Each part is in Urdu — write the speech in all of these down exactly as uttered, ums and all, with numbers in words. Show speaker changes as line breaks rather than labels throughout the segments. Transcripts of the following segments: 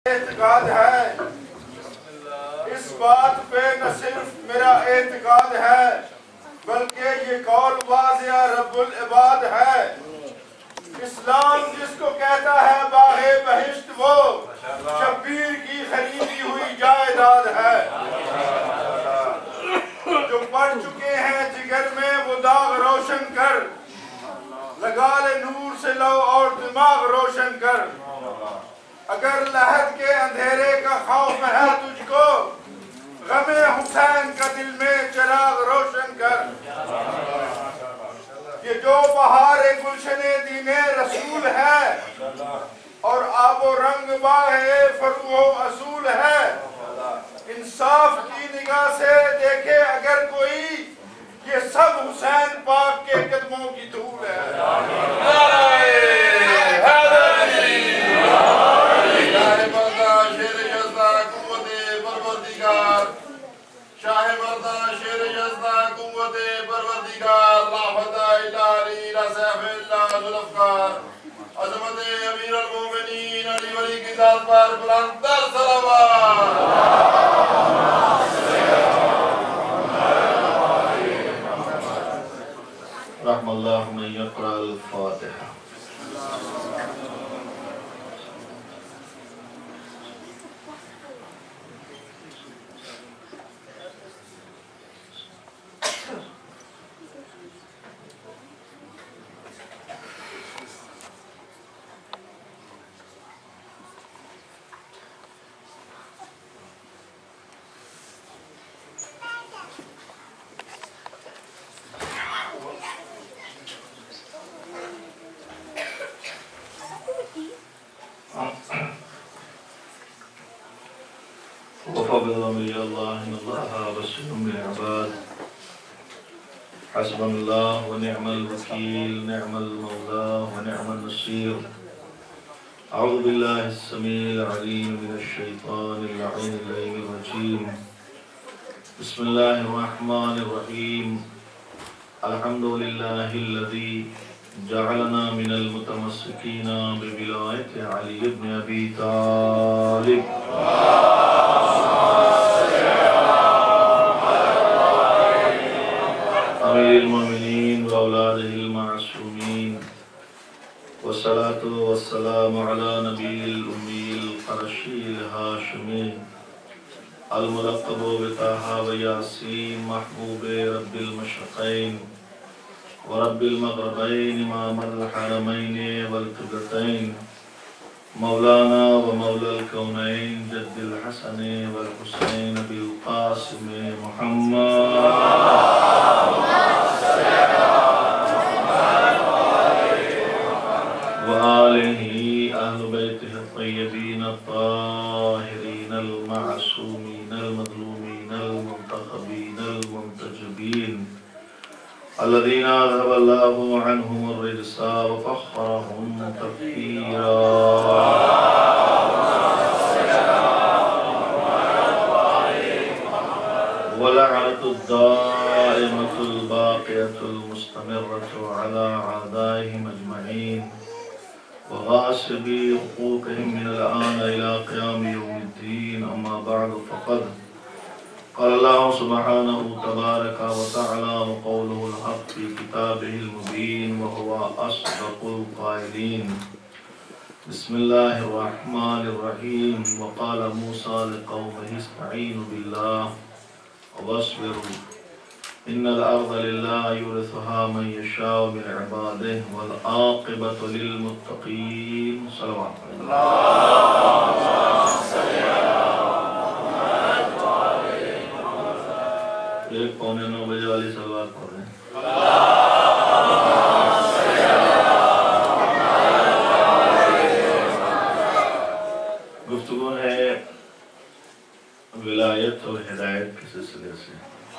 اعتقاد ہے، اس بات پہ نہ صرف میرا اعتقاد ہے بلکہ یہ قول واضح رب العباد ہے۔ اسلام جس کو کہتا ہے باغ بہشت وہ شبیر کی خریدی ہوئی جائیداد ہے۔ جو پڑھ چکے ہیں جگر میں وہ داغ روشن کر، لگا لے نور سے لو اور دماغ روشن کر۔ اگر لحد کے اندھیرے کا خوف ہے تجھ کو، غم حسین کا دل میں چراغ روشن کر۔ یہ جو بہار گلشن دین رسول ہے اور آب و رنگ باغ فروغ و اصول ہے، انصاف کی نگاہ سے دیکھے اگر کوئی، یہ سب حسین پاک کے قدموں کی دھول ہے۔ شاہ مردہ شیر یزدہ قوت پروردگار، لا فتح الا علی لا سیف الا ذوالفقار، عظمت امیر المومنین علی ولی کی ذات پر بلند تر صلوات۔ رحم اللہ من یقرأ الفاتحہ۔ حسبنا الله ونعم الوكيل، نعم المولى ونعم النصير. أعوذ بالله السميع العليم من الشيطان اللعين اللعين الرجيم. بسم الله الرحمن الرحيم. الحمد لله الذي جعلنا من المتمسكين بولاية علي بن أبي طالب. أمير المؤمنين وأولاده المعصومين، والصلاة والسلام على نبي الأمي القرشي الهاشمي الملقب بطه وياسين، محبوب رب المشرقين ورب المغربين، إمام الحرمين والقبلتين، مولانا ومولى الكونين، جد الحسن والحسين بالقاسم محمد وآله أهل بيته الطيبين الطاهرين المعصومين المظلومين المنتخبين المنتجبين، الذين أذهب الله عنهم الرجس وفخرهم تفخيرا. ولعنة الدائمة الباقية المستمرة على أعدائهم أجمعين وغاصبي حقوقهم من الآن إلى قيام يوم الدين. أما بعد، فقد قال الله سبحانه تبارك وتعالى وقوله الحق في كتابه المبين وهو أصدق القائلين. بسم الله الرحمن الرحيم. وقال موسى لقومه استعينوا بالله واصبروا إن الأرض لله يورثها من يشاء من عباده والعاقبة للمتقين. صلوات ایک پونے نو بجے والی صلوات پڑھ رہے ہیں. گفتگو ہے ولایت اور ہدایت کے سلسلے سے،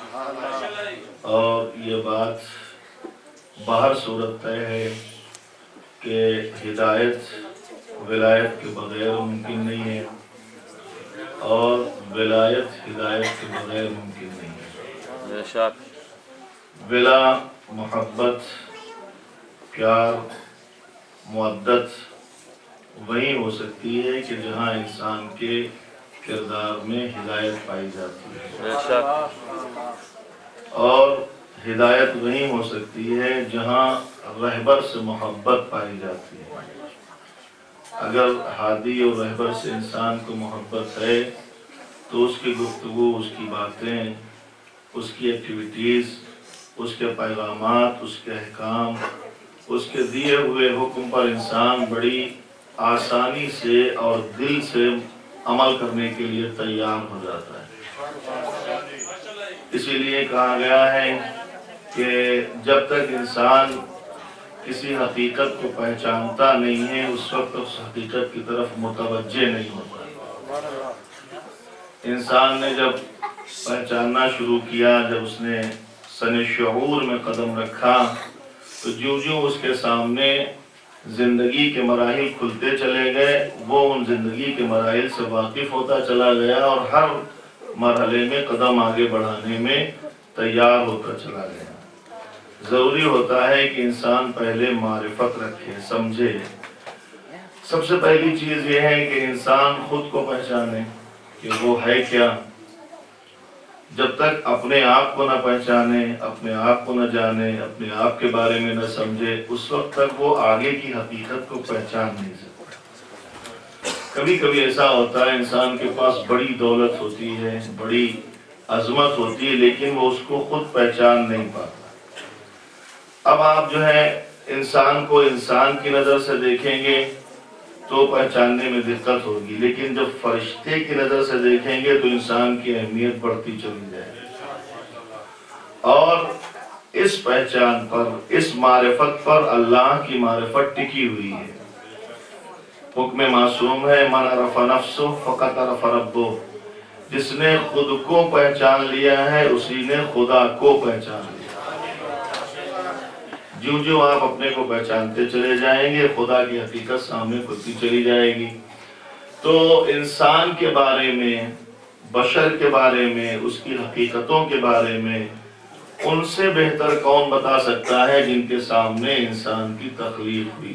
اور یہ بات باہر صورت طے ہے کہ ہدایت ولایت کے بغیر ممکن نہیں ہے اور ولایت ہدایت کے بغیر ممکن نہیں ہے. ولا محبت، پیار، مودت
वहीं हो सकती है कि जहाँ इंसान के किरदार में हिदायत पाई जाती है, और हिदायत वहीं हो सकती है जहाँ रहबर से मोहब्बत पाई जाती है। अगर हादी और रहबर से इंसान को मोहब्बत है तो उसकी गुफ्तगू, उसकी बातें, उसकी एक्टिविटीज़, उसके पैगामात, उसके अहकाम, उसके दिए हुए हुक्म पर इंसान बड़ी आसानी से और दिल से अमल करने के लिए तैयार हो जाता है। इसीलिए कहा गया है कि जब तक इंसान किसी हकीकत को पहचानता नहीं है उस वक्त उस हकीकत की तरफ मुतवज्जे नहीं होता। इंसान ने जब पहचानना शुरू किया, जब उसने सने शऊर में कदम रखा, तो ज्यों ज्यों उसके सामने जिंदगी के मराहिल खुलते चले गए, वो उन जिंदगी के मराहिल से वाकिफ होता चला गया और हर मरहले में कदम आगे बढ़ाने में तैयार होता चला गया। जरूरी होता है कि इंसान पहले मारिफत रखे, समझे। सबसे पहली चीज ये है कि इंसान खुद को पहचाने कि वो है क्या। जब तक अपने आप को न पहचाने, अपने आप को न जाने, अपने आप के बारे में न समझे, उस वक्त तक वो आगे की हकीकत को पहचान नहीं सकता। कभी कभी ऐसा होता है इंसान के पास बड़ी दौलत होती है, बड़ी अजमत होती है, लेकिन वो उसको खुद पहचान नहीं पाता। अब आप जो है इंसान को इंसान की नजर से देखेंगे तो पहचानने में दिक्कत होगी, लेकिन जब फरिश्ते की नजर से देखेंगे तो इंसान की अहमियत बढ़ती चली जाएगी। और इस पहचान पर, इस मारिफत पर अल्लाह की मारिफत टिकी हुई है। हुक्म मासूम है, मन अरफ़ा नफ्सो फ़क़त अरफ़ा रब्बो। जिसने खुद को पहचान लिया है उसी ने खुदा को पहचान लिया। ज्यों ज्यों आप अपने को पहचानते चले जाएंगे, खुदा की हकीकत सामने खुलती चली जाएगी। तो इंसान के बारे में, बशर के बारे में, उसकी हकीकतों के बारे में उनसे बेहतर कौन बता सकता है जिनके सामने इंसान की तख्लीक हुई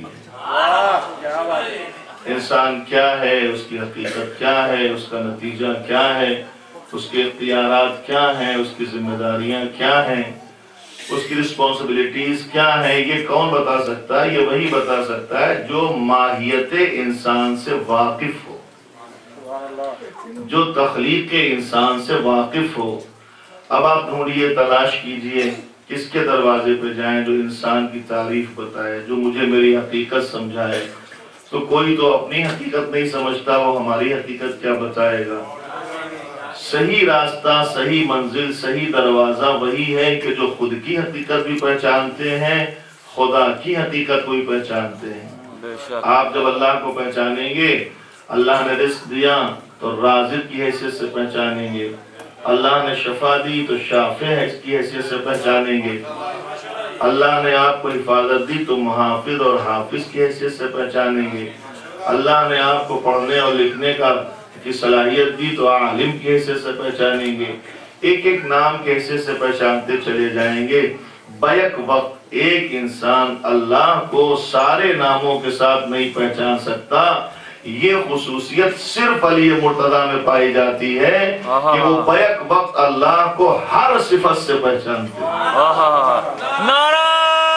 है। इंसान क्या है, उसकी हकीकत क्या है, उसका नतीजा क्या है, उसके इख्तियारात क्या हैं, उसकी जिम्मेदारियां क्या हैं, उसकी रिस्पॉन्सिबिलिटीज क्या है, ये कौन बता सकता है? ये वही बता सकता है जो माहियत इंसान से वाकिफ हो, जो तख्लीक के इंसान से वाकिफ हो। अब आप ढूंढिए, तलाश कीजिए, किसके दरवाजे पे जाएं जो इंसान की तारीफ बताए, जो मुझे मेरी हकीकत समझाए। तो कोई तो अपनी हकीकत नहीं समझता, वो हमारी हकीकत क्या बताएगा। सही रास्ता, सही मंजिल, सही दरवाजा वही है कि जो खुद की हकीकत भी पहचानते हैं, खुदा की हकीकत को भी पहचानते हैं। आप जब अल्लाह को पहचानेंगे, अल्लाह ने रिस्क दिया तो राज़िक की हैसियत से पहचानेंगे, अल्लाह ने शफा दी तो शाफे की हैसियत से पहचानेंगे, अल्लाह ने आपको हिफाजत दी तो मुहाफिज और हाफिज की हैसियत से पहचानेंगे, अल्लाह ने आपको पढ़ने और लिखने का की सलाहियत दी तो आलिम की हैसियत से पहचानेंगे। एक एक नाम के हैसियत से पहचानते चले जाएंगे। बैक वक्त एक इंसान अल्लाह को सारे नामों के साथ नहीं पहचान सकता। ये खुसूसियत सिर्फ अली मुर्तजा में पाई जाती है कि वो बैक वक्त अल्लाह को हर सिफत से पहचानते हैं।
नारा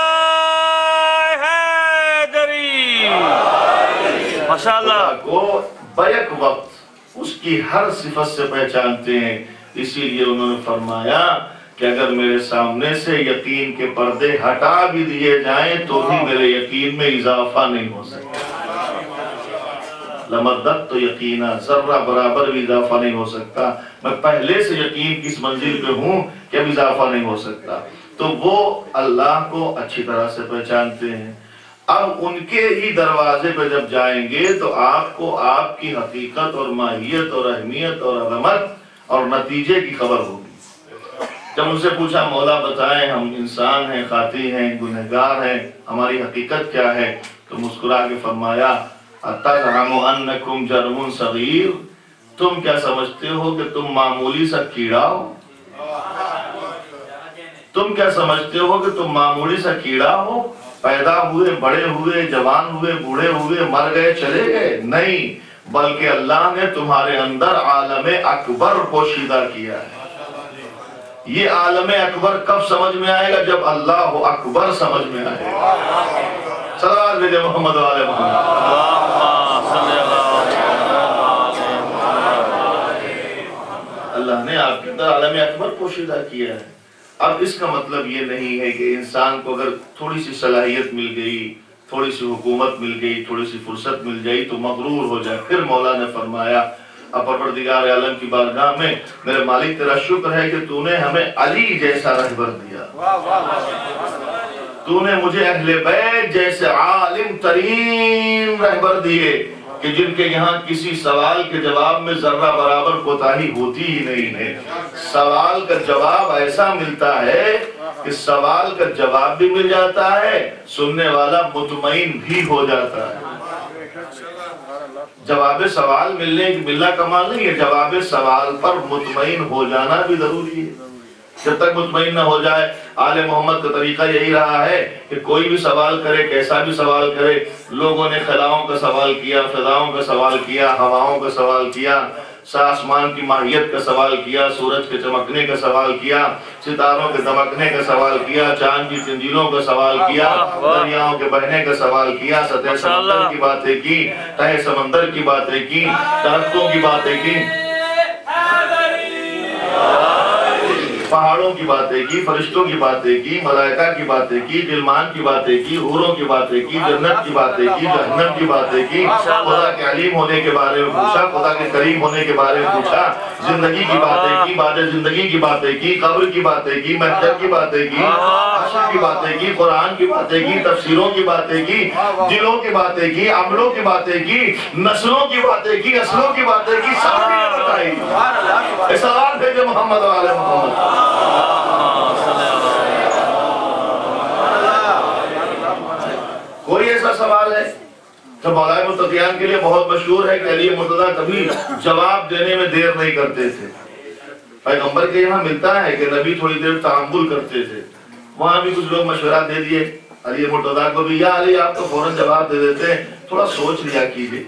हैदरी, माशाअल्लाह
को बैक वक्त उसकी हर सिफत से पहचानते हैं। इसीलिए उन्होंने फरमाया कि अगर मेरे सामने से यकीन के पर्दे हटा भी दिए जाएं तो भी मेरे यकीन में इजाफा नहीं हो सकता। लमद्दत तो यकीना, जर्रा बराबर भी इजाफा नहीं हो सकता। मैं पहले से यकीन किस मंजिल पे हूँ कि अब इजाफा नहीं हो सकता। तो वो अल्लाह को अच्छी तरह से पहचानते हैं। अब उनके ही दरवाजे पे जब जाएंगे तो आपको आपकी हकीकत और माहियत और अहमियत और अजमत और नतीजे की खबर होगी। जब उनसे पूछा, मौला बताएं, हम इंसान हैं, खाती हैं, गुनहगार हैं, हमारी हकीकत क्या है? तो मुस्कुरा के फरमाया, अतज़अमु अन्नकुम जर्मुन सगीर, तुम क्या समझते हो कि तुम मामूली सा कीड़ा हो? तुम क्या समझते हो कि तुम मामूली सा कीड़ा हो? پیدا ہوئے، بڑے ہوئے، جوان ہوئے، بوڑھے ہوئے، مر گئے، چلے گئے، نہیں، بلکہ اللہ نے تمہارے اندر عالم اکبر پوشیدہ کیا ہے۔ یہ عالم اکبر کب سمجھ میں آئے گا؟ جب اللہ اکبر سمجھ میں آئے گا۔ صلوات بھیجے محمد والے محمد۔ اللہ نے آپ کے اندر عالم اکبر پوشیدہ کیا ہے۔ اب اس کا مطلب یہ نہیں ہے کہ انسان کو اگر تھوڑی سی صلاحیت مل گئی، تھوڑی سی حکومت مل گئی، تھوڑی سی فرصت مل جائی تو مغرور ہو جائے۔ پھر مولا نے فرمایا اب پروردگار عالم کی بارگاہ میں میرے مالک تیرا شکر ہے کہ تو نے ہمیں علی جیسا رہبر دیا، تو نے مجھے اہل بیت جیسے عالم ترین رہبر دیے کہ جن کے یہاں کسی سوال کے جواب میں ذرہ برابر کوتاہی ہوتی ہی نہیں ہے۔ سوال کا جواب ایسا ملتا ہے کہ سوال کا جواب بھی مل جاتا ہے، سننے والا مطمئن بھی ہو جاتا ہے۔ جواب سوال ملنے کی ملنا کمال نہیں ہے، جواب سوال پر مطمئن ہو جانا بھی ضروری ہے۔ جب تک مطمئن نہ ہو جائے، آل محمد کا طریقہ یہی رہا ہے کہ کوئی بھی سوال کرے، کیسا بھی سوال کرے، لوگوں نے خلاؤں کا سوال کیا، فضاؤں کا سوال کیا، ہواؤں کا سوال کیا، آسمان کی ماہیت کا سوال کیا، سورج کے چمکنے کا سوال کیا، ستاروں کے دمکنے کا سوال کیا، چاند کی تنجیلوں کا سوال کیا، دریاؤں کے بہنے کا سوال کیا، سطح سمندر کی باتیں کی، تہ سمندر کی باتیں کی، درختوں کی باتیں کی، پہاڑوں کی باتیں کی، فرشتوں کی باتیں کی، ملائکہ کی باتیں کی، غلمان کی باتیں کی، حوروں کی باتیں کی، جنت کی باتیں کی، جہنم کی باتیں کی، خدا کے علیم ہونے کے بارے میں پوچھا، خدا کے کریم ہونے کے بارے میں پوچھا، زندگی کی باتیں کی، بعد زندگی کی باتیں کی، قبر کی باتیں کی، محشر کی باتیں کی، حشر کی باتیں کی، قرآن کی باتیں کی، تفسیروں کی باتیں کی، دلوں کی باتیں کی، عملوں کی باتیں کی، نسلوں کی باتیں کی، اصلوں کی باتیں کی، سب نے بتائی۔ سلام بھیجے محمد والے محمد۔ کوئی ایسا سوال ہے تو مولا متقیان کے لیے بہت مشہور ہے کہ علی مرتضیٰ کبھی جواب دینے میں دیر نہیں کرتے تھے۔ پیغمبر کے یہاں ملتا ہے کہ نبی تھوڑی دیر تحمل کرتے تھے، وہاں بھی کچھ لوگ مشورہ دے دیے علی مرتضیٰ کو بھی، یا علی آپ تو فوراً جواب دے دیتے ہیں، تھوڑا سوچ لیا کیجئے،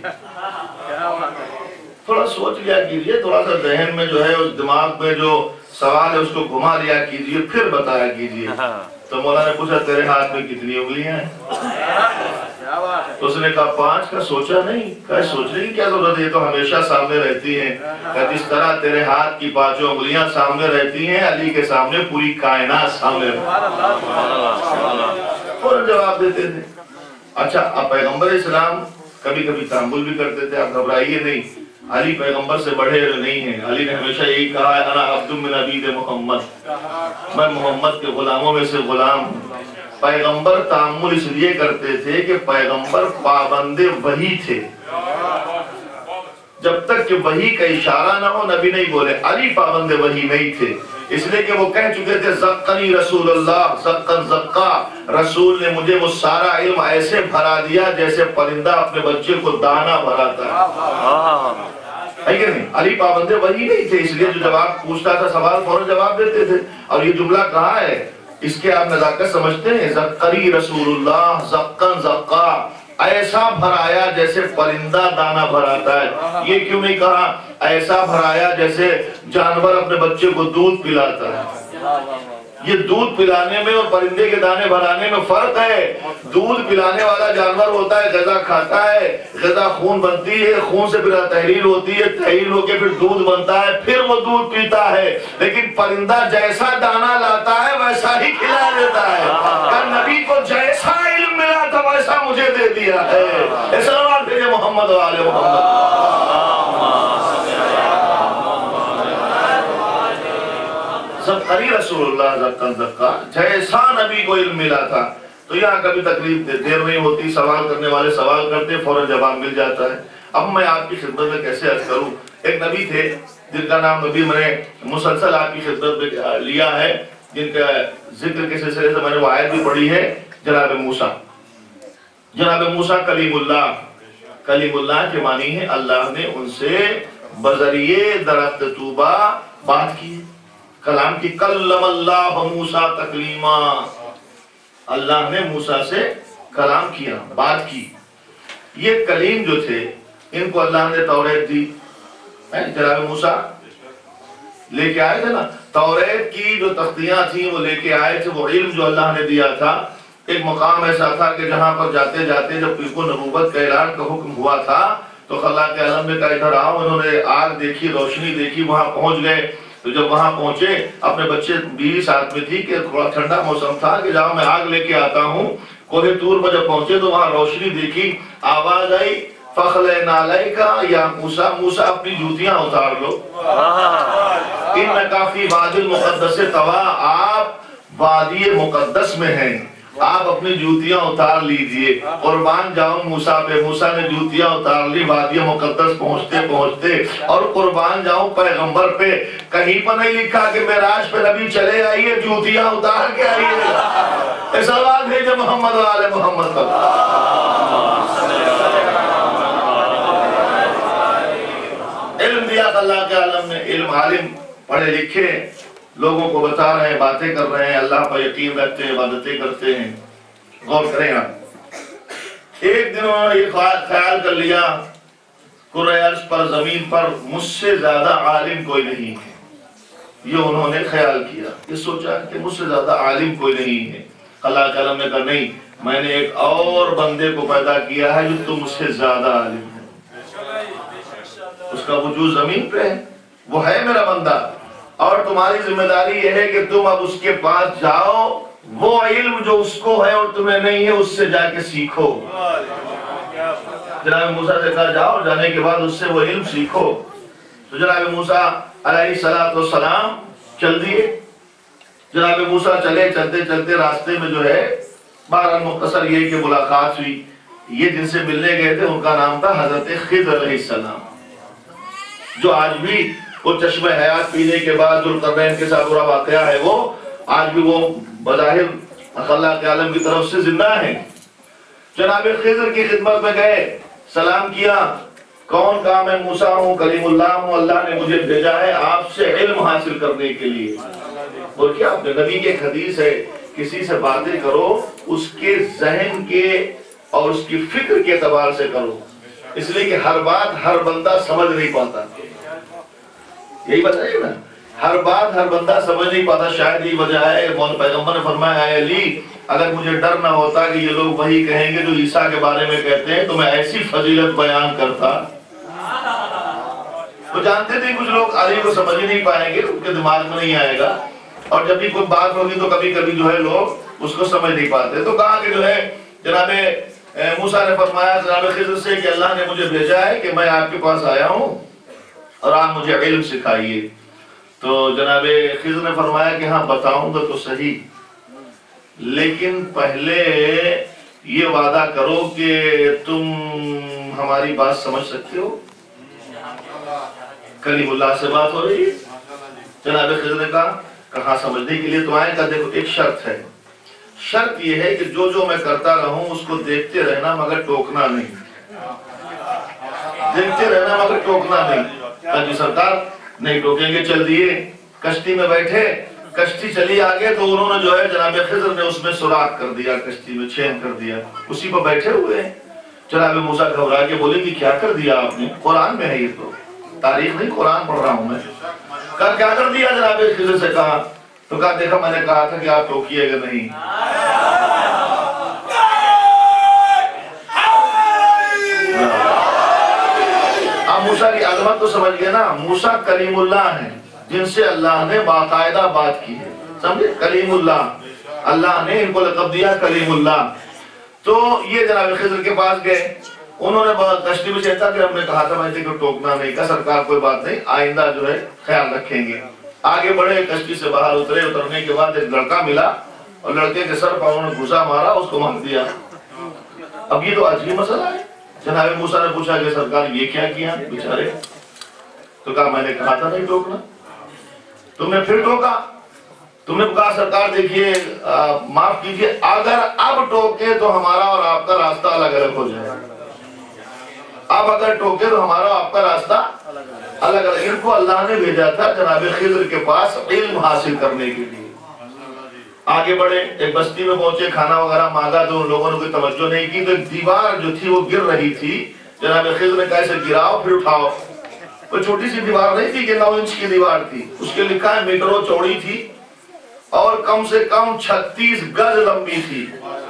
تھوڑا سوچ لیا کیجئے، تھوڑا سا ذہن میں جو ہے اس دماغ میں جو سوال ہے اس کو گھما لیا کیجئے، پھر بتایا کیجئے۔ تو مولا نے پوچھا تیرے ہاتھ میں کتنی انگلیاں ہیں؟ تو اس نے کہا پانچ۔ کا سوچا نہیں، کہا سوچنے کی کیا ضرورت ہے، یہ تو ہمیشہ سامنے رہتی ہیں۔ کہ جس طرح تیرے ہاتھ کی پانچوں انگلیاں سامنے رہتی ہیں، علی کے سامنے پوری کائنات سامنے رہتی ہے۔ فوراً جواب دیتے تھے۔ اچھا، اب پیغمبر اسلام کبھی کبھی تحمل بھی کرتے تھے، آپ گھبرائیے نہیں، علی پیغمبر سے بڑھے نہیں ہیں۔ علی نے ہمیشہ یہی کہا ہے انا عبد من عبید محمد، میں محمد کے غلاموں میں سے غلام ہوں۔ پیغمبر تحمل اس لیے کرتے تھے کہ پیغمبر پابند وحی تھے، جب تک کہ وحی کا اشارہ نہ ہو نبی نہیں بولے۔ علی پابند وحی نہیں تھے، اس لیے کہ وہ کہہ چکے تھے زقنی رسول اللہ زقن زقا، رسول نے مجھے وہ سارا علم ایسے بھرا دیا جیسے پرندہ اپنے بچے کو دانا بھراتا ہے۔ ہے کہ نہیں؟ علی پابند وحی نہیں تھے، اس لیے جو جواب پوچھتا تھا سوال فوراً جواب دیتے تھے۔ اور یہ جملہ کہا ہے، اس کے آپ نزاکت سمجھتے ہیں، زقری رسول اللہ زقن زقا، ایسا بھرایا جیسے پرندہ دانا بھراتا ہے۔ یہ کیوں نہیں کہا ایسا بھرایا جیسے جانور اپنے بچے کو دودھ پلاتا ہے؟ یہ دودھ پلانے میں اور پرندے کے دانے بھرانے میں فرق ہے۔ دودھ پلانے والا جانور ہوتا ہے، غذا کھاتا ہے، غذا خون بنتی ہے، خون سے پھر تحلیل ہوتی ہے، تحلیل ہو کے پھر دودھ بنتا ہے، پھر وہ دودھ پیتا ہے۔ لیکن پرندہ جیسا دانا لاتا ہے ویسا ہی کھلا دیتا ہے۔ کہ نبی کو جیسا علم ملا تھا ویسا مجھے دے دیا ہے۔ اسلام بھیجے محمد والے محمد۔ زقری رسول اللہ زقن زقا، جیسا نبی کو علم ملا تھا۔ تو یہاں کبھی تکلیف دیر نہیں ہوتی، سوال کرنے والے سوال کرتے فوراً جواب مل جاتا ہے۔ اب میں آپ کی خدمت میں کیسے عرض کروں، ایک نبی تھے جن کا نام نبی میں نے مسلسل آپ کی خدمت میں لیا ہے، جن کا ذکر کے سلسلے سے میں نے وہ آیت بھی پڑھی ہے، جناب موسیٰ۔ جناب موسیٰ کلیم اللہ، کلیم اللہ کے معنی ہے اللہ نے ان سے بذریعے درخت طوبہ بات کی، کلام کی، کلم اللہ موسیٰ تکلیما، اللہ نے موسیٰ سے کلام کیا، بات کی۔ یہ کلیم جو تھے ان کو اللہ نے توریت دی، جناب موسیٰ لے کے آئے تھے نا، توریت کی جو تختیاں تھیں وہ لے کے آئے تھے، وہ علم جو اللہ نے دیا تھا۔ ایک مقام ایسا تھا کہ جہاں پر جاتے جاتے جب کو نبوت کا اعلان کا حکم ہوا تھا تو خلا کے عالم نے کہا ادھر آؤ، انہوں نے آگ دیکھی، روشنی دیکھی، وہاں پہنچ گئے۔ تو جب وہاں پہنچے اپنے بچے بیوی ساتھ میں تھی کہ تھوڑا ٹھنڈا موسم تھا کہ جاؤ میں آگ لے کے آتا ہوں۔ کوہ طور پر جب پہنچے تو وہاں روشنی دیکھی، آواز آئی فَخْلَعْ نَعْلَيْكَ یا موسیٰ، موسیٰ اپنی جوتیاں اتار لو، اِنَّكَ فِي وَادِ الْمُقَدَّسِ طَوَىٰ، آپ وادی مقدس میں ہیں، آپ اپنی جوتیاں اتار لیجئے۔ قربان جاؤں موسیٰ پہ، موسیٰ نے جوتیاں اتار لی وادی مقدس پہنچتے پہنچتے، اور قربان جاؤں پیغمبر پہ، کہیں پر نہیں لکھا کہ معراج پہ نبی چلے آئیے جوتیاں اتار کے آئیے۔ اے سلوات بھیجے محمد و آل محمد پر۔ علم دیا اللہ کے عالم نے، علم عالم پڑھے لکھے لوگوں کو بتا رہے ہیں، باتیں کر رہے ہیں، اللہ پر یقین رکھتے ہیں، عبادتیں کرتے ہیں۔ غور کریں آپ، ایک دن انہوں نے یہ خیال کر لیا کرۂ ارض پر، زمین پر مجھ سے زیادہ عالم کوئی نہیں ہے۔ یہ انہوں نے خیال کیا، یہ سوچا کہ مجھ سے زیادہ عالم کوئی نہیں ہے۔ اللہ کے عالم نے کہا نہیں، میں نے ایک اور بندے کو پیدا کیا ہے جو تم مجھ سے زیادہ عالم ہے، اس کا وجود زمین پہ ہے، وہ ہے میرا بندہ، اور تمہاری ذمہ داری یہ ہے کہ تم اب اس کے پاس جاؤ، وہ علم جو اس کو ہے اور تمہیں نہیں ہے اس سے جا کے سیکھو۔ جناب موسیٰ سے کہا جاؤ، جانے کے بعد اس سے وہ علم سیکھو۔ تو جناب موسیٰ علیہ السلام چل دیے۔ جناب موسیٰ چلے، چلتے چلتے راستے میں جو ہے بہرحال مختصر یہ کہ ملاقات ہوئی۔ یہ جن سے ملنے گئے تھے ان کا نام تھا حضرت خضر علیہ السلام، جو آج بھی وہ چشمہ حیات پینے کے بعد ذوالقرنین کے ساتھ برا واقعہ ہے، وہ آج بھی وہ بظاہر اللہ کے عالم کی طرف سے زندہ ہیں۔ جناب خضر کی خدمت میں گئے، سلام کیا، کون کہا میں موسیٰ ہوں، کلیم اللہ ہوں، اللہ نے مجھے بھیجا ہے آپ سے علم حاصل کرنے کے لیے۔ اور کیا نبی کے حدیث ہے، کسی سے باتیں کرو اس کے ذہن کے اور اس کی فکر کے اعتبار سے کرو، اس لیے کہ ہر بات ہر بندہ سمجھ نہیں پاتا۔ یہی بتائیے نا، ہر بات ہر بندہ سمجھ نہیں پاتا، شاید یہی وجہ ہے پیغمبر نے فرمایا اے علی اگر مجھے ڈر نہ ہوتا کہ یہ لوگ وہی کہیں گے جو عیسیٰ کے بارے میں کہتے ہیں تو میں ایسی فضیلت بیان کرتا۔ وہ جانتے تھے کچھ لوگ علی کو سمجھ ہی نہیں پائیں گے، ان کے دماغ میں نہیں آئے گا، اور جب بھی کوئی بات ہوگی تو کبھی کبھی جو ہے لوگ اس کو سمجھ نہیں پاتے۔ تو کہا کہ جو ہے جناب موسیٰ نے فرمایا جناب خضر سے کہ اللہ نے مجھے بھیجا ہے کہ میں آپ کے پاس آیا ہوں اور آپ مجھے علم سکھائیے۔ تو جناب خضر نے فرمایا کہ ہاں بتاؤں گا تو صحیح، لیکن پہلے یہ وعدہ کرو کہ تم ہماری بات سمجھ سکتے ہو۔ کلیم اللہ سے بات ہو رہی ہے۔ جناب خضر نے کہا کہاں سمجھنے کے لیے تو آئے، کہا دیکھو ایک شرط ہے، شرط یہ ہے کہ جو جو میں کرتا رہوں اس کو دیکھتے رہنا مگر ٹوکنا نہیں، دیکھتے رہنا مگر ٹوکنا نہیں۔ کہا جی سرکار نہیں ٹوکیں گے۔ چل دیے، کشتی میں بیٹھے، کشتی چلی آگے تو انہوں نے جو ہے جناب خضر نے اس میں سوراخ کر دیا، کشتی میں چھین کر دیا، اسی پر بیٹھے ہوئے ہیں۔ جناب موسیٰ گھبرا کے بولے کہ کیا کر دیا آپ نے؟ قرآن میں ہے یہ تو، تاریخ نہیں قرآن پڑھ رہا ہوں میں۔ کہا کیا کر دیا؟ جناب خضر سے کہا تو کہا دیکھا میں نے کہا تھا کہ آپ ٹوکیے گا نہیں۔ آپ موسیٰ کی عظمت تو سمجھ گئے نا، موسیٰ کلیم اللہ ہیں جن سے اللہ نے باقاعدہ بات کی ہے، سمجھے؟ کلیم اللہ، اللہ نے ان کو لقب دیا کلیم اللہ۔ تو یہ جناب خضر کے پاس گئے، انہوں نے کشتی میں چہتا کہ ہم نے کہا تھا میں نے کہ ٹوکنا نہیں، کہا سرکار کوئی بات نہیں، آئندہ جو ہے خیال رکھیں گے۔ آگے بڑھے، کشتی سے باہر اترے، اترنے کے بعد ایک لڑکا ملا اور لڑکے کے سر پر انہوں نے گھسا مارا، اس کو مار دیا۔ اب یہ تو عجیب مسئلہ ہے۔ جناب موسیٰ نے پوچھا کہ سرکار یہ کیا کیا بیچارے؟ تو کہا میں نے کہا تھا نہیں ٹوکنا، تم نے پھر ٹوکا۔ تم نے کہا سرکار دیکھیے معاف کیجئے، اگر اب ٹوکے تو ہمارا اور آپ کا راستہ الگ الگ ہو جائے، اب اگر ٹوکے تو ہمارا اور آپ کا راستہ الگ الگ۔ ان کو اللہ نے بھیجا تھا جناب خضر کے پاس علم حاصل کرنے کے لیے۔ آگے بڑھے، ایک بستی میں پہنچے، کھانا وغیرہ مانگا تو ان لوگوں نے کوئی توجہ نہیں کی، تو ایک دیوار جو تھی وہ گر رہی تھی۔ جناب خضر نے کہا اسے گراؤ پھر اٹھاؤ۔ وہ چھوٹی سی دیوار نہیں تھی کہ نو انچ کی دیوار تھی، اس کے لکھا ہے میٹروں چوڑی تھی اور کم سے کم چھتیس گز لمبی تھی۔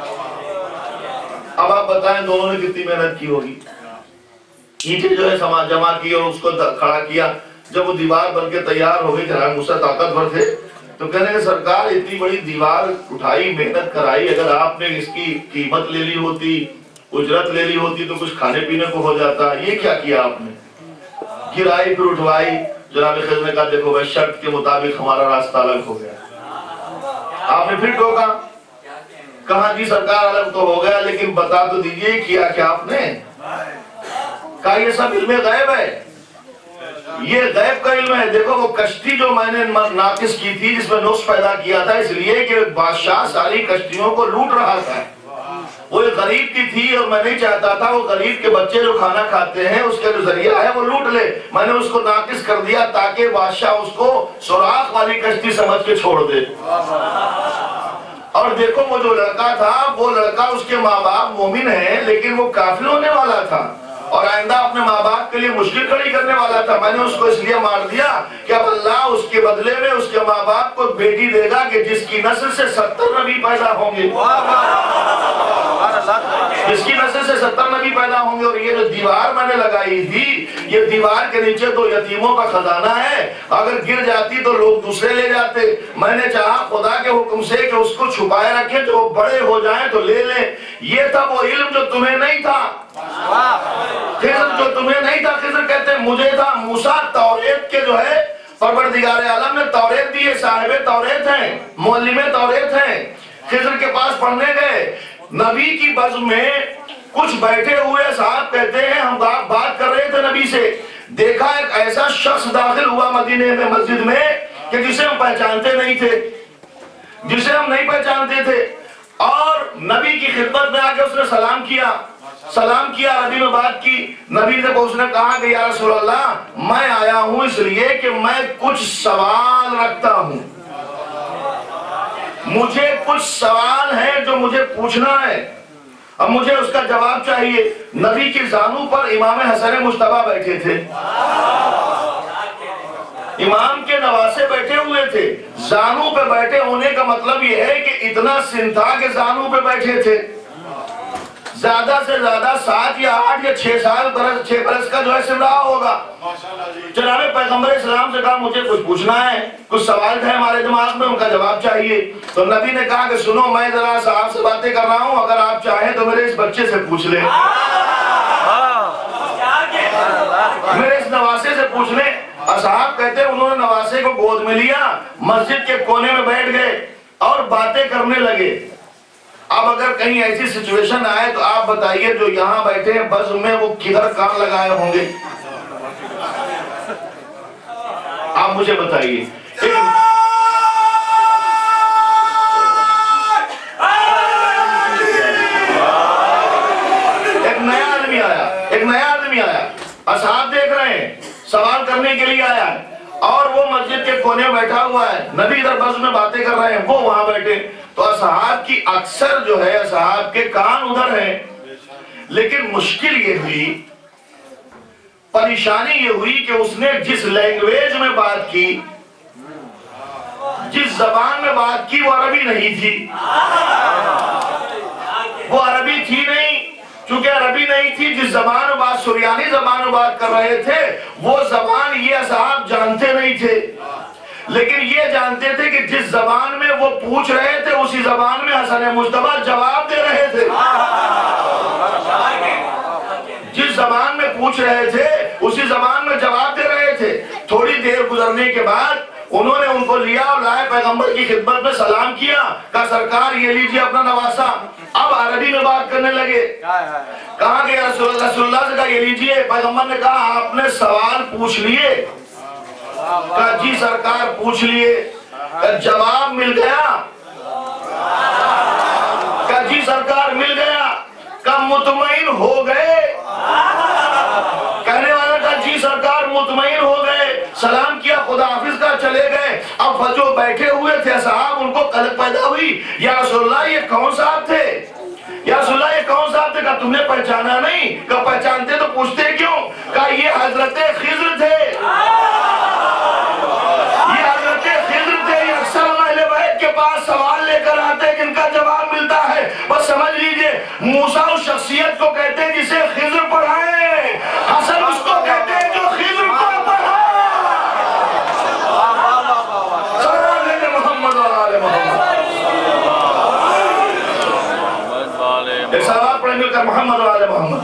اب آپ بتائیں دونوں نے کتنی محنت کی ہوگی۔ اینٹیں جو ہے سما جمع کی اور اس کو کھڑا کیا۔ جب وہ دیوار بن کے تیار ہو گئی، جناب موسیٰ طاقتور تھے تو کہنے کہ سرکار اتنی بڑی دیوار اٹھائی، محنت کرائی، اگر آپ نے اس کی قیمت لے لی ہوتی، اجرت لے لی ہوتی تو کچھ کھانے پینے کو ہو جاتا، یہ کیا کیا آپ نے؟ گرائی پھر اٹھوائی۔ جناب خضر نے کہا دیکھو بھائی شرط کے مطابق ہمارا راستہ الگ ہو گیا۔ آپ نے پھر ٹوکا، کہا جی سرکار الگ تو ہو گیا لیکن بتا تو دیجئے کیا کیا آپ نے؟ کہا یہ سب علم غیب ہے، یہ غیب کا علم ہے۔ دیکھو وہ کشتی جو میں نے ناقص کی تھی، جس میں نقص پیدا کیا تھا، اس لیے کہ بادشاہ ساری کشتیوں کو لوٹ رہا تھا۔ وہ ایک غریب کی تھی اور میں نہیں چاہتا تھا وہ غریب کے بچے جو کھانا کھاتے ہیں اس کا جو ذریعہ ہے وہ لوٹ لے۔ میں نے اس کو ناقص کر دیا تاکہ بادشاہ اس کو سوراخ والی کشتی سمجھ کے چھوڑ دے۔ اور دیکھو وہ جو لڑکا تھا، وہ لڑکا اس کے ماں باپ مومن ہیں لیکن وہ کافر ہونے والا تھا اور آئندہ اپنے ماں باپ کے لیے مشکل کھڑی کرنے والا تھا۔ میں نے اس کو اس لیے مار دیا کہ اب اللہ اس کے بدلے میں اس کے ماں باپ کو بیٹی دے گا کہ جس کی نسل سے ستر نبی پیدا ہوں گے، جس کی نسل سے ستر نبی پیدا ہوں گے۔ اور یہ جو دیوار میں نے لگائی تھی، یہ دیوار کے نیچے دو یتیموں کا خزانہ ہے، اگر گر جاتی تو لوگ دوسرے لے جاتے۔ میں نے چاہا خدا کے حکم سے کہ اس کو چھپائے رکھے، جو بڑے ہو جائیں تو لے لیں۔ یہ تھا وہ علم جو تمہیں نہیں تھا، خضر جو تمہیں نہیں تھا۔ خضر کہتے ہیں مجھے تھا۔ موسیٰ توریت کے جو ہے پروردگار عالم نے توریت دی ہے، صاحب توریت ہیں، معلم توریت ہیں۔ خضر کے پاس پڑھنے گئے، نبی کی بزم میں کچھ بیٹھے ہوئے صاحب کہتے ہیں ہم بات کر رہے تھے نبی سے، دیکھا ایک ایسا شخص داخل ہوا مدینے میں مسجد میں کہ جسے ہم پہچانتے نہیں تھے، جسے ہم نہیں پہچانتے تھے، اور نبی کی خدمت میں آکے اس نے سلام کیا، سلام کیا، عربی میں بات کی۔ نبی سے اس نے کہا کہ یا رسول اللہ میں آیا ہوں اس لیے کہ میں کچھ سوال رکھتا ہوں، مجھے کچھ سوال ہے جو مجھے پوچھنا ہے، اب مجھے اس کا جواب چاہیے۔ نبی کی زانو پر امام حسن مجتبیٰ بیٹھے تھے، امام کے نواسے بیٹھے ہوئے تھے۔ زانو پہ بیٹھے ہونے کا مطلب یہ ہے کہ اتنا سن تھا کہ زانو پہ بیٹھے تھے۔ زیادہ سے زیادہ سات یا آٹھ یا چھ سال برس چھ برس کا جو ہے سن رہا ہوگا۔ جناب پیغمبر اسلام سے کہا مجھے کچھ پوچھنا ہے، کچھ سوال تھے ہمارے دماغ میں، ان کا جواب چاہیے۔ تو نبی نے کہا کہ سنو میں ذرا صاحب سے باتیں کر رہا ہوں، اگر آپ چاہیں تو میرے اس بچے سے پوچھ لیں، میرے اس نواسے سے پوچھ لیں۔ اصحاب کہتے ہیں انہوں نے نواسے کو گود میں لیا، مسجد کے کونے میں بیٹھ گئے اور باتیں کرنے لگے۔ اب اگر کہیں ایسی سچویشن آئے تو آپ بتائیے جو یہاں بیٹھے ہیں بس میں وہ کدھر کام لگائے ہوں گے؟ آپ مجھے بتائیے۔ ایک نیا آدمی آیا، ایک نیا آدمی آیا، اصحاب دیکھ رہے ہیں، سوال کرنے کے لیے آیا ہے اور وہ مسجد کے کونے میں بیٹھا ہوا ہے، نبی ادھر بس میں باتیں کر رہے ہیں، وہ وہاں بیٹھے۔ تو اصحاب کی اکثر جو ہے اصحاب کے کان ادھر ہیں، لیکن مشکل یہ ہوئی، پریشانی یہ ہوئی کہ اس نے جس لینگویج میں بات کی، جس زبان میں بات کی وہ عربی نہیں تھی، وہ عربی تھی نہیں، چونکہ عربی نہیں تھی، جس زبان میں بات سریانی زبان میں بات کر رہے تھے وہ زبان یہ اصحاب جانتے نہیں تھے، لیکن یہ جانتے تھے کہ جس زبان میں وہ پوچھ رہے تھے اسی زبان میں حسن مجتبیٰ جواب دے رہے تھے، جس زبان میں پوچھ رہے تھے اسی زبان میں جواب دے رہے تھے۔ تھوڑی دیر گزرنے کے بعد انہوں نے ان کو لیا اور لائے پیغمبر کی خدمت میں سلام کیا، کہا سرکار یہ لیجئے اپنا نواسا۔ اب عربی میں بات کرنے لگے، کہا کہ رسول اللہ رسول اللہ سے کہا یہ لیجئے۔ پیغمبر نے کہا آپ نے سوال پوچھ لیے؟ کہا جی سرکار پوچھ لیے۔ کہا جواب مل گیا؟ کہا جی سرکار مل گیا۔ کہا مطمئن ہو گئے؟ کہنے والا کہا جی سرکار مطمئن ہو گئے۔ سلام کیا، خدا حافظ کا، چلے گئے۔ اب جو بیٹھے ہوئے تھے صاحب ان کو قلق پیدا ہوئی، یا رسول اللہ یہ کون صاحب تھے؟ یا رسول اللہ یہ کون صاحب تھے؟ کہا تم نے پہچانا نہیں؟ کہا پہچانتے تو پوچھتے کیوں؟ کہا یہ حضرت خضر تھے، یہ حضرت خضر تھے۔ یہ اکثر اہل بیت کے پاس سوال لے کر آتے ہیں جن کا جواب ملتا ہے، بس سمجھ لیجئے موسیٰ اس شخصیت کو کہتے ہیں جسے خضر پڑھائے، حسن اس کو کہتے ہیں جو خضر کو پڑھائے۔ سلام علیہ محمد و آل محمد۔ ایک سوال پڑھیں مل کر محمد و آل محمد۔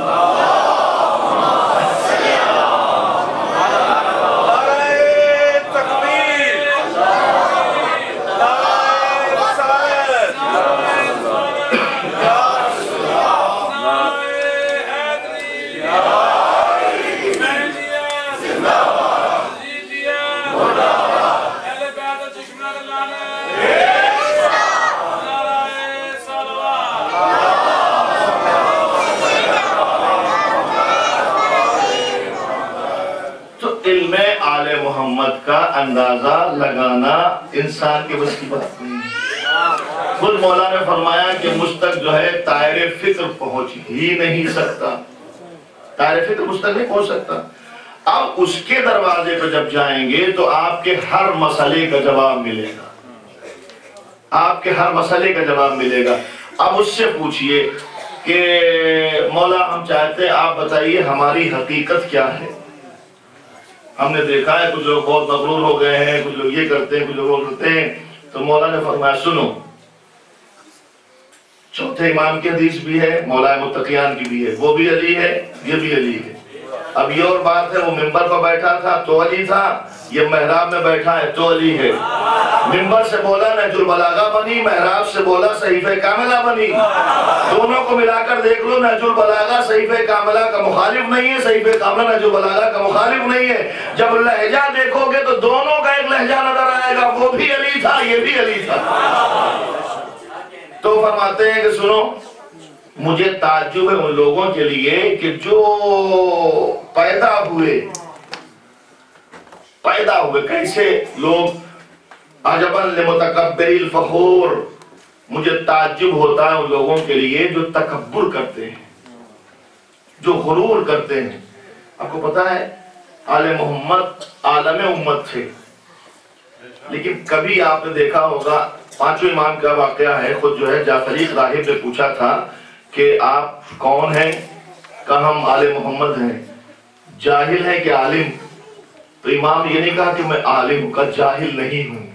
علم آل محمد کا اندازہ لگانا انسان کے بس کی بات نہیں ہے۔ خود مولا نے فرمایا کہ مجھ تک جو ہے طائر فکر پہنچ ہی نہیں سکتا، طائر فکر مجھ تک نہیں پہنچ سکتا۔ اب اس کے دروازے پہ جب جائیں گے تو آپ کے ہر مسئلے کا جواب ملے گا، آپ کے ہر مسئلے کا جواب ملے گا۔ اب اس سے پوچھئے کہ مولا ہم چاہتے ہیں آپ بتائیے ہماری حقیقت کیا ہے؟ ہم نے دیکھا ہے کچھ لوگ بہت مغرور ہو گئے ہیں، کچھ لوگ یہ کرتے ہیں، کچھ لوگ وہ کرتے ہیں۔ تو مولا نے فرمایا سنو، چوتھے امام کی حدیث بھی ہے، مولا متقیان کی بھی ہے، وہ بھی علی ہے، یہ بھی علی ہے۔ اب یہ اور بات ہے، وہ منبر پر بیٹھا تھا تو علی تھا، یہ محراب میں بیٹھا ہے تو علی ہے۔ منبر سے بولا نہج البلاغہ بنی، محراب سے بولا صحیفہ کاملہ بنی۔ دونوں کو ملا کر دیکھ لو، نہج البلاغہ صحیفہ کاملہ کا مخالف نہیں ہے، صحیفہ کاملہ نہج البلاغہ کا مخالف نہیں ہے۔ جب لہجہ دیکھو گے تو دونوں کا ایک لہجہ نظر آئے گا، وہ بھی علی تھا، یہ بھی علی تھا۔ تو فرماتے ہیں کہ سنو، مجھے تعجب ہے ان لوگوں کے لیے کہ جو پیدا ہوئے پیدا ہوئے کیسے لوگ، عجباً لمتکبر الفخور، مجھے تعجب ہوتا ہے ان لوگوں کے لیے جو تکبر کرتے ہیں، جو غرور کرتے ہیں۔ آپ کو پتا ہے آل محمد عالم امت تھے، لیکن کبھی آپ نے دیکھا ہوگا، پانچوں امام کا واقعہ ہے، خود جو ہے جعفری راہب نے پوچھا تھا کہ آپ کون ہیں؟ کہا ہم آل محمد ہیں۔ جاہل ہے کہ عالم؟ تو امام یہ نہیں کہا کہ میں عالم ہوں، کہا جاہل نہیں ہوں۔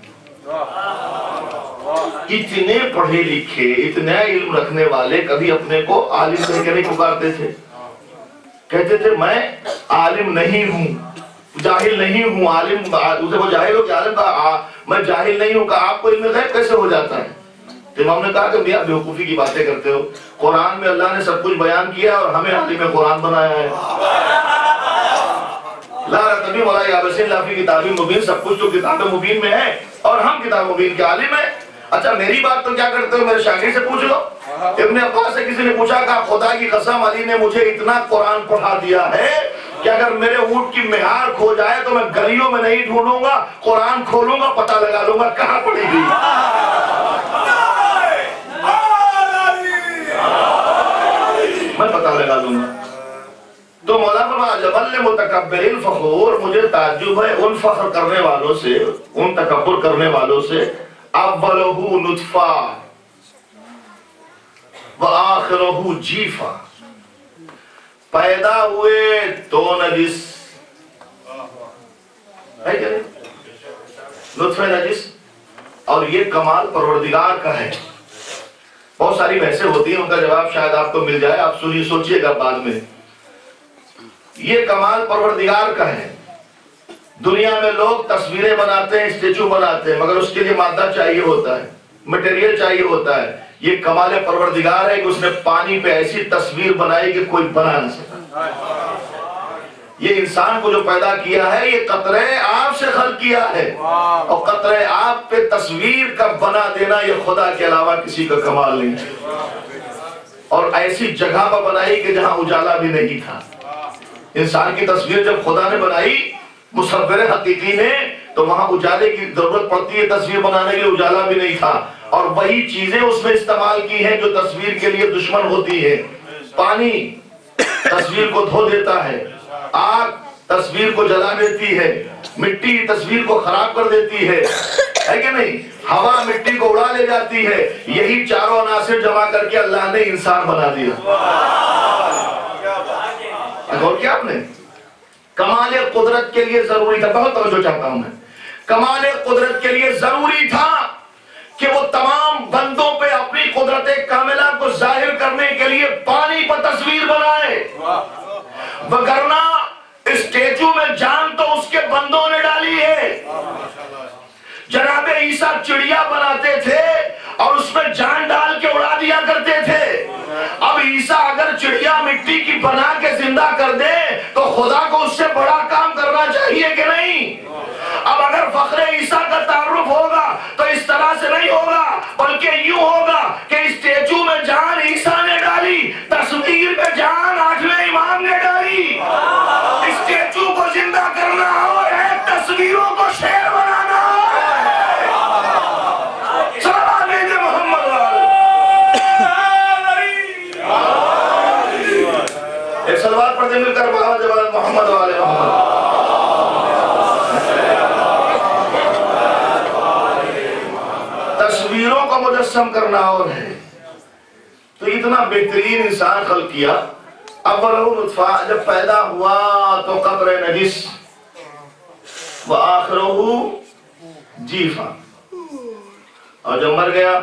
اتنے پڑھے لکھے، اتنا علم رکھنے والے کبھی اپنے کو عالم کہہ کے نہیں پکارتے تھے، کہتے تھے میں عالم نہیں ہوں، جاہل نہیں ہوں۔ عالم اسے وہ جاہل ہو کہ عالم کا میں جاہل نہیں ہوں، کہا آپ کو علم غیب کیسے ہو جاتا ہے؟ امام نے کہا کہ میاں بیوقوفی کی باتیں کرتے ہو، قرآن میں اللہ نے سب کچھ بیان کیا اور ہمیں عالم قرآن بنایا ہے۔ لا رتبی مولا یابسین لافی کتاب مبین، سب کچھ تو کتاب مبین میں ہے اور ہم کتاب مبین کے عالم ہیں۔ اچھا میری بات تو کیا کرتے ہو، میرے شاگرد سے پوچھ لو۔ ابن عباس سے کسی نے پوچھا کہ خدا کی قسم علی نے مجھے اتنا قرآن پڑھا دیا ہے کہ اگر میرے اونٹ کی مہار کھو جائے تو میں گلیوں میں نہیں ڈھونڈوں گا، قرآن کھولوں گا، پتہ لگا لوں گا کہاں پڑھی گئی۔ میں پتہ لگا دوں گا۔ تو مولا فرمایا جبل متکبر الفخور، مجھے تعجب ہے ان فخر کرنے والوں سے، ان تکبر کرنے والوں سے، اولہ نطفہ وآخرہ جیفہ، پیدا ہوئے تو نجس ہے کیا نہیں؟ نطفہ نجس، اور یہ کمال پروردگار کا ہے۔ بہت ساری بحثیں ہوتی ہیں، ان کا جواب شاید آپ کو مل جائے، آپ سنیے سوچئے گا بعد میں۔ یہ کمال پروردگار کا ہے۔ دنیا میں لوگ تصویریں بناتے ہیں، اسٹیچو بناتے ہیں، مگر اس کے لیے مادہ چاہیے ہوتا ہے، مٹیریل چاہیے ہوتا ہے۔ یہ کمال پروردگار ہے کہ اس نے پانی پہ ایسی تصویر بنائی کہ کوئی بنا نہ سکا۔ یہ انسان کو جو پیدا کیا ہے یہ قطرے آب سے خلق کیا ہے، اور قطرے آب پہ تصویر کا بنا دینا یہ خدا کے علاوہ کسی کا کمال نہیں ہے۔ اور ایسی جگہ پر بنائی کہ جہاں اجالا بھی نہیں تھا۔ انسان کی تصویر جب خدا نے بنائی مصور حقیقی نے تو وہاں اجالے کی ضرورت پڑتی ہے، تصویر بنانے کے لیے اجالا بھی نہیں تھا، اور وہی چیزیں اس میں استعمال کی ہیں جو تصویر کے لیے دشمن ہوتی ہے۔ پانی تصویر کو دھو دیتا ہے، آگ تصویر کو جلا دیتی ہے، مٹی تصویر کو خراب کر دیتی ہے، ہے کہ نہیں؟ ہوا مٹی کو اڑا لے جاتی ہے۔ یہی چاروں عناصر جمع کر کے اللہ نے انسان بنا دیا۔ غور کیا آپ نے؟ کمال قدرت کے لیے ضروری تھا، بہت توجہ چاہتا ہوں میں، کمال قدرت کے لیے ضروری تھا کہ وہ تمام بندوں پہ اپنی قدرت کاملہ کو ظاہر کرنے کے لیے پانی پر تصویر بنائے، وگرنہ اسٹیچو میں جان تو اس کے بندوں نے ڈالی ہے۔ جناب عیسیٰ چڑیا بناتے تھے اور اس میں جان ڈال کے اڑا دیا کرتے تھے۔ اب عیسیٰ اگر چڑیا مٹی کی بنا کے زندہ کر دے تو خدا کو اس سے بڑا کام کرنا چاہیے کہ نہیں؟ اب اگر فخر عیسیٰ کا تعارف ہوگا تو اس طرح سے نہیں ہوگا، بلکہ یوں ہوگا کہ اسٹیچو میں جان عیسیٰ نے ڈالی، تصویر میں جان آٹھویں امام نے ڈالی۔ اسٹیچو کو زندہ کرنا اور ہے، تصویروں کو شعر بنانا اور ہے۔ صلوات بھیجے محمد والے۔ ایک صلوات پڑھتے مل کر محمد والے محمد والے محمد۔ تصویروں کو مجسم کرنا اور ہے، تو اتنا بہترین انسان خلق کیا۔ اولہ نطفہ، جب پیدا ہوا تو قطرہ نجس، وآخرہ جیفا، اور جب مر گیا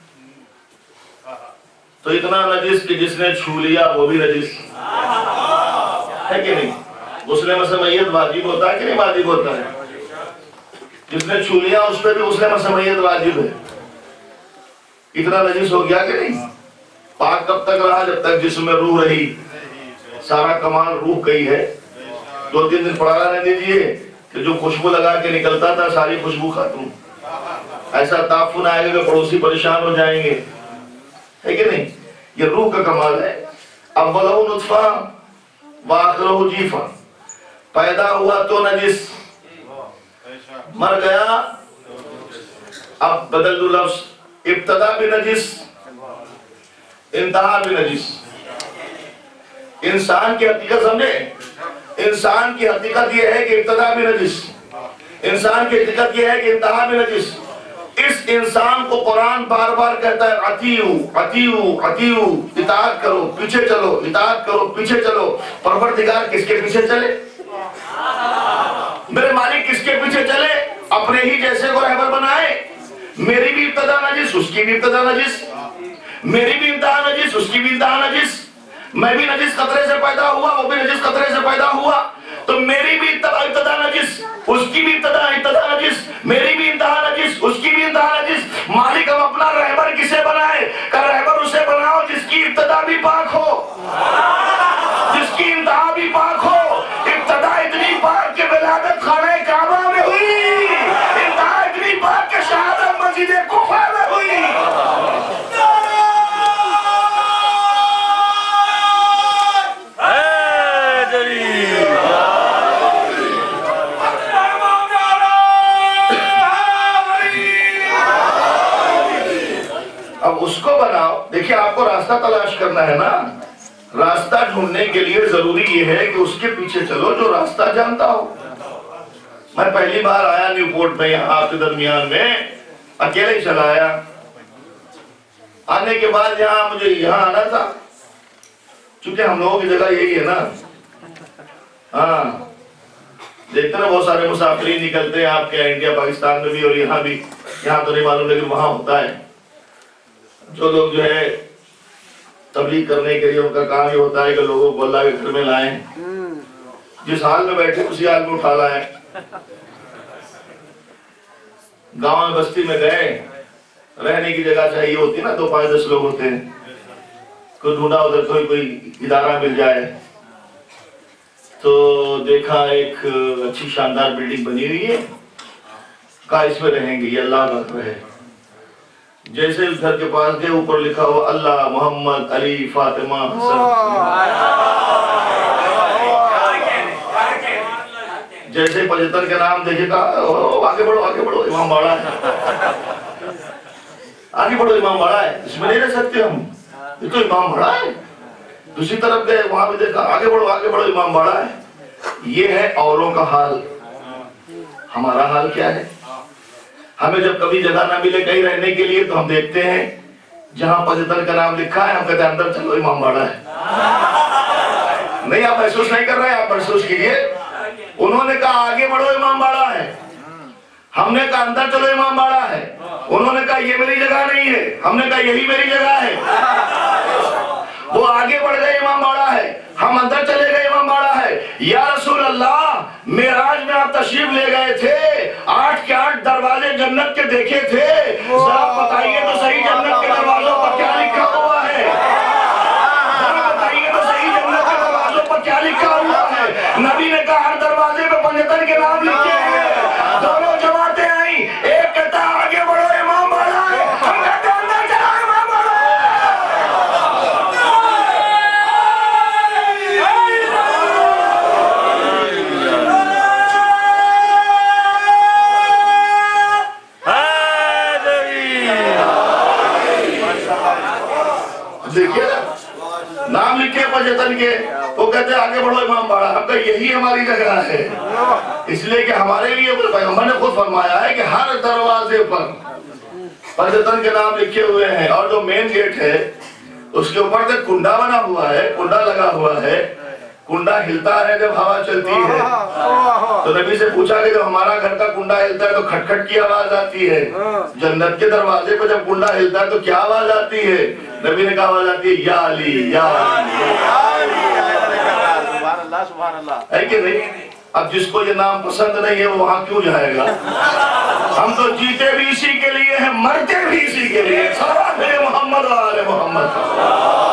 تو اتنا نجس کہ جس نے چھو لیا وہ بھی نجس ہے کہ نہیں؟ غسل مسمیت واجب ہوتا ہے کہ نہیں واجب ہوتا ہے؟ جس نے چھو لیا اس پہ بھی غسل مسمیت واجب ہے۔ اتنا نجس ہو گیا کہ نہیں؟ پاک کب تک رہا؟ جب تک جسم میں روح رہی۔ سارا کمال روح گئی ہے۔ دو تین دن پڑھا رہنے دیجئے کہ جو خوشبو لگا کے نکلتا تھا ساری خوشبو ختم، ایسا تعفن آئے گا کہ پڑوسی پریشان ہو جائیں گے، ہے کہ نہیں؟ یہ روح کا کمال ہے۔ اولہ نطفہ وآخرہ جیفا، پیدا ہوا تو نجس، مر گیا اب بدل دو لفظ، ابتدا بھی نجس انتہا بھی نجس۔ انسان کی حقیقت سمجھے؟ انسان کی حقیقت یہ ہے کہ ابتدا بھی نجس، انسان کی حقیقت یہ ہے کہ انتہا بھی نجس۔ اس انسان کو قرآن بار بار کہتا ہے اطیعو اطیعو اطیعو، اطاعت کرو پیچھے چلو، اطاعت کرو پیچھے چلو۔ پروردگار کس کے پیچھے چلے؟ میرے مالک کس کے پیچھے چلے؟ اپنے ہی جیسے کو رہبر بنائے۔ میری بھی ابتدا نجس، اس کی بھی ابتدا نجس، میری بھی انتہا نجس، اس کی بھی انتہا نجس۔ میں بھی نجس قطرے سے پیدا ہوا، وہ بھی نجس قطرے سے پیدا ہوا، تو میری بھی ابتدا نجس، اس کی بھی ابتدا ابتدا نجس، میری بھی انتہا نجس، اس کی بھی انتہا نجس۔ مالک ہم اپنا رہبر کسے بنائے؟ کہ رہبر اسے بناؤ جس کی ابتدا بھی پاک ہو، جس کی انتہا بھی پاک ہو۔ ابتدا اتنی پاک کہ ولادت خانہ کعبہ میں ہوئی، انتہا اتنی پاک کہ شہادت مسجد کوفہ میں ہوئی۔ اب اس کو بناؤ۔ دیکھیں آپ کو راستہ تلاش کرنا ہے نا، راستہ ڈھونڈنے کے لیے ضروری یہ ہے کہ اس کے پیچھے چلو جو راستہ جانتا ہو۔ میں پہلی بار آیا نیو پورٹ میں، یہاں آپ کے درمیان میں اکیلے ہی چلا آیا۔ آنے کے بعد یہاں مجھے یہاں آنا تھا، چونکہ ہم لوگوں کی جگہ یہی ہے نا، ہاں دیکھتے نا بہت سارے مسافرین نکلتے ہیں آپ کے انڈیا پاکستان میں بھی اور یہاں بھی، یہاں تو نہیں معلوم لیکن وہاں ہوتا ہے۔ جو لوگ جو ہے تبلیغ کرنے کے لیے ان کا کام یہ ہوتا ہے کہ لوگوں کو اللہ کے گھر میں لائیں، جس حال میں بیٹھے اسی حال میں اٹھا لائیں۔ گاؤں میں بستی میں گئے، رہنے کی جگہ چاہیے ہوتی نا، دو پانچ دس لوگ ہوتے ہیں، کوئی ڈھونڈا ادھر کوئی کوئی ادارہ مل جائے، تو دیکھا ایک اچھی شاندار بلڈنگ بنی ہوئی ہے، کہا اس میں رہیں گے، یہ اللہ کا گھر ہے۔ جیسے اس گھر کے پاس گئے، اوپر لکھا ہوا اللہ محمد علی فاطمہ حسن۔ जैसे पचहत्तर के नाम देखे कहा आगे बढ़ो आगे बढ़ो इमाम बाड़ा है, आगे बढ़ो इमाम बाड़ा है, इसमें नहीं रह सकते हम, ये तो इमाम बाड़ा है। दूसरी तरफ गए वहां भी देखा आगे बढ़ो आगे बढ़ो इमाम बाड़ा है। ये है औरों का हाल। हमारा हाल क्या है? हमें जब कभी जगह ना मिले कहीं रहने के लिए तो हम देखते हैं जहां पचहत्तर का नाम लिखा है हम कहते हैं अंदर चलो इमाम बाड़ा है। नहीं, आप महसूस नहीं कर रहे, आप महसूस कीजिए। उन्होंने कहा आगे बढ़ो इमाम बाड़ा है, हमने कहा अंदर चलो इमाम बाड़ा है। उन्होंने कहा ये मेरी जगह नहीं है, हमने कहा यही मेरी जगह है। वो आगे बढ़ गए इमाम बाड़ा है, हम अंदर चले गए इमाम बाड़ा है। या रसूल अल्लाह, मेराज में आप तशरीफ ले गए थे, आठ के आठ दरवाजे जन्नत के देखे थे, जरा बताइए तो सही जन्नत के दरवाजों पर क्या लिखा हुआ है? जरा बताइए तो सही जन्नत के दरवाजों पर क्या लिखा हुआ है? नबी ने कहा हर दरवाजे पे पचहत्तर के नाम लिखे हैं। दोनों जमातें आई, एक कहता आगे बढ़ो इमाम बाड़ा है, हम कहते अंदर चलो इमाम बाड़ा है। देखिए नाम लिखे पचहत्तर के, वो कहते आगे बढ़ो इमाम बाड़ा, हम कहा यही हमारी जगह है। इसलिए कि हमारे लिए पैगंबर ने खुद फरमाया है कि हर दरवाजे पर पचहत्तर के नाम लिखे हुए हैं। और जो मेन गेट है उसके ऊपर से कुंडा बना हुआ है, कुंडा लगा हुआ है, कुंडा हिलता है जब हवा चलती है। तो नबी से पूछा कि जब हमारा घर का कुंडा हिलता है तो खटखट की आवाज आती है, जन्नत के दरवाजे पर जब कुंडा हिलता है तो क्या आवाज आती है? नबी ने कहा आवाज आती है या अली या अली। है कि नहीं? अब जिसको ये नाम पसंद नहीं है वो वहां क्यों जाएगा? हम तो जीते भी इसी के लिए हैं, मरते भी इसी के लिए। सल्लल्लाहु अलैहि मोहम्मद वाले मोहम्मद।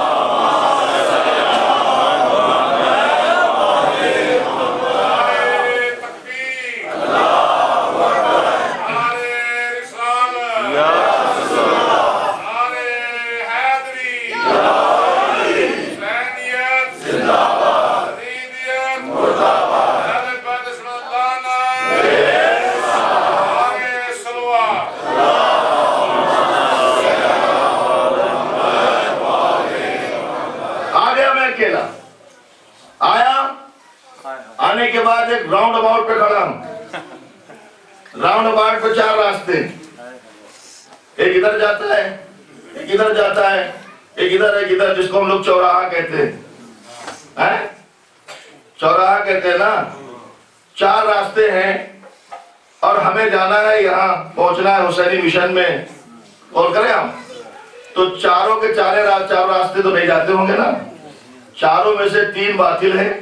आने के बाद एक राउंड अबाउट पे खड़ा हूं। राउंड अबाउट पे चार रास्ते, एक इधर जाता है, एक इधर जाता है, एक इधर एक इधर, जिसको हम लोग चौराहा कहते हैं, हैं? चौराहा कहते हैं ना। चार रास्ते हैं और हमें जाना है, यहाँ पहुंचना है हुसैनी मिशन में। और करें हम तो चारों के चारे रा, चारों रास्ते तो नहीं जाते होंगे ना। चारों में से तीन बातिल है,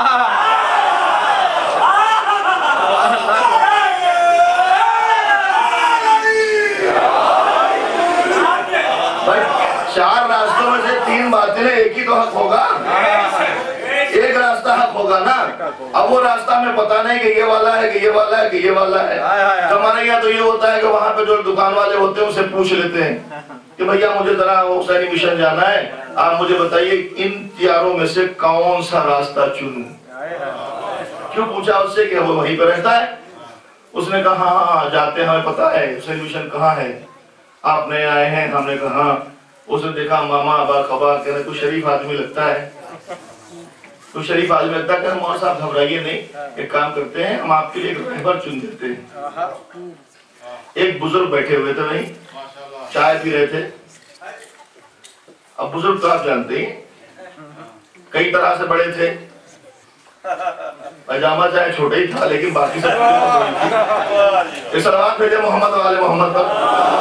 चार रास्तों में से तीन बातें, एक ही तो हक होगा, एक रास्ता हक होगा ना। अब वो रास्ता हमें पता नहीं कि ये वाला है कि ये वाला है कि ये वाला है। तो हमारे यहाँ तो ये होता है कि वहां पे जो दुकान वाले होते हैं उनसे पूछ लेते हैं कि भैया मुझे जरा हुसैनी मिशन जाना है, आप मुझे बताइए इन चारों में से कौन सा रास्ता चुनूं। क्यों पूछा उससे कि वो वहीं पर रहता है? उसने कहा हाँ हाँ जाते हैं, हमें पता है हुसैनी मिशन कहाँ है, आप नए आए हैं। हमने कहा हाँ। उसने देखा मामा अबा खबा, कहने कुछ शरीफ आदमी लगता है, कुछ शरीफ आदमी लगता है। मौलाना साहब घबराइए नहीं, एक काम करते हैं हम आपके लिए एक रहबर चुन देते हैं। एक बुजुर्ग बैठे हुए थे वहीं, चाय पी रहे थे। अब बुजुर्ग तो आप जानते हैं कई तरह से बड़े थे, पैजामा चाहे छोटे ही था लेकिन बाकी सब सलावत भेजे मोहम्मद वाले मोहम्मद पर।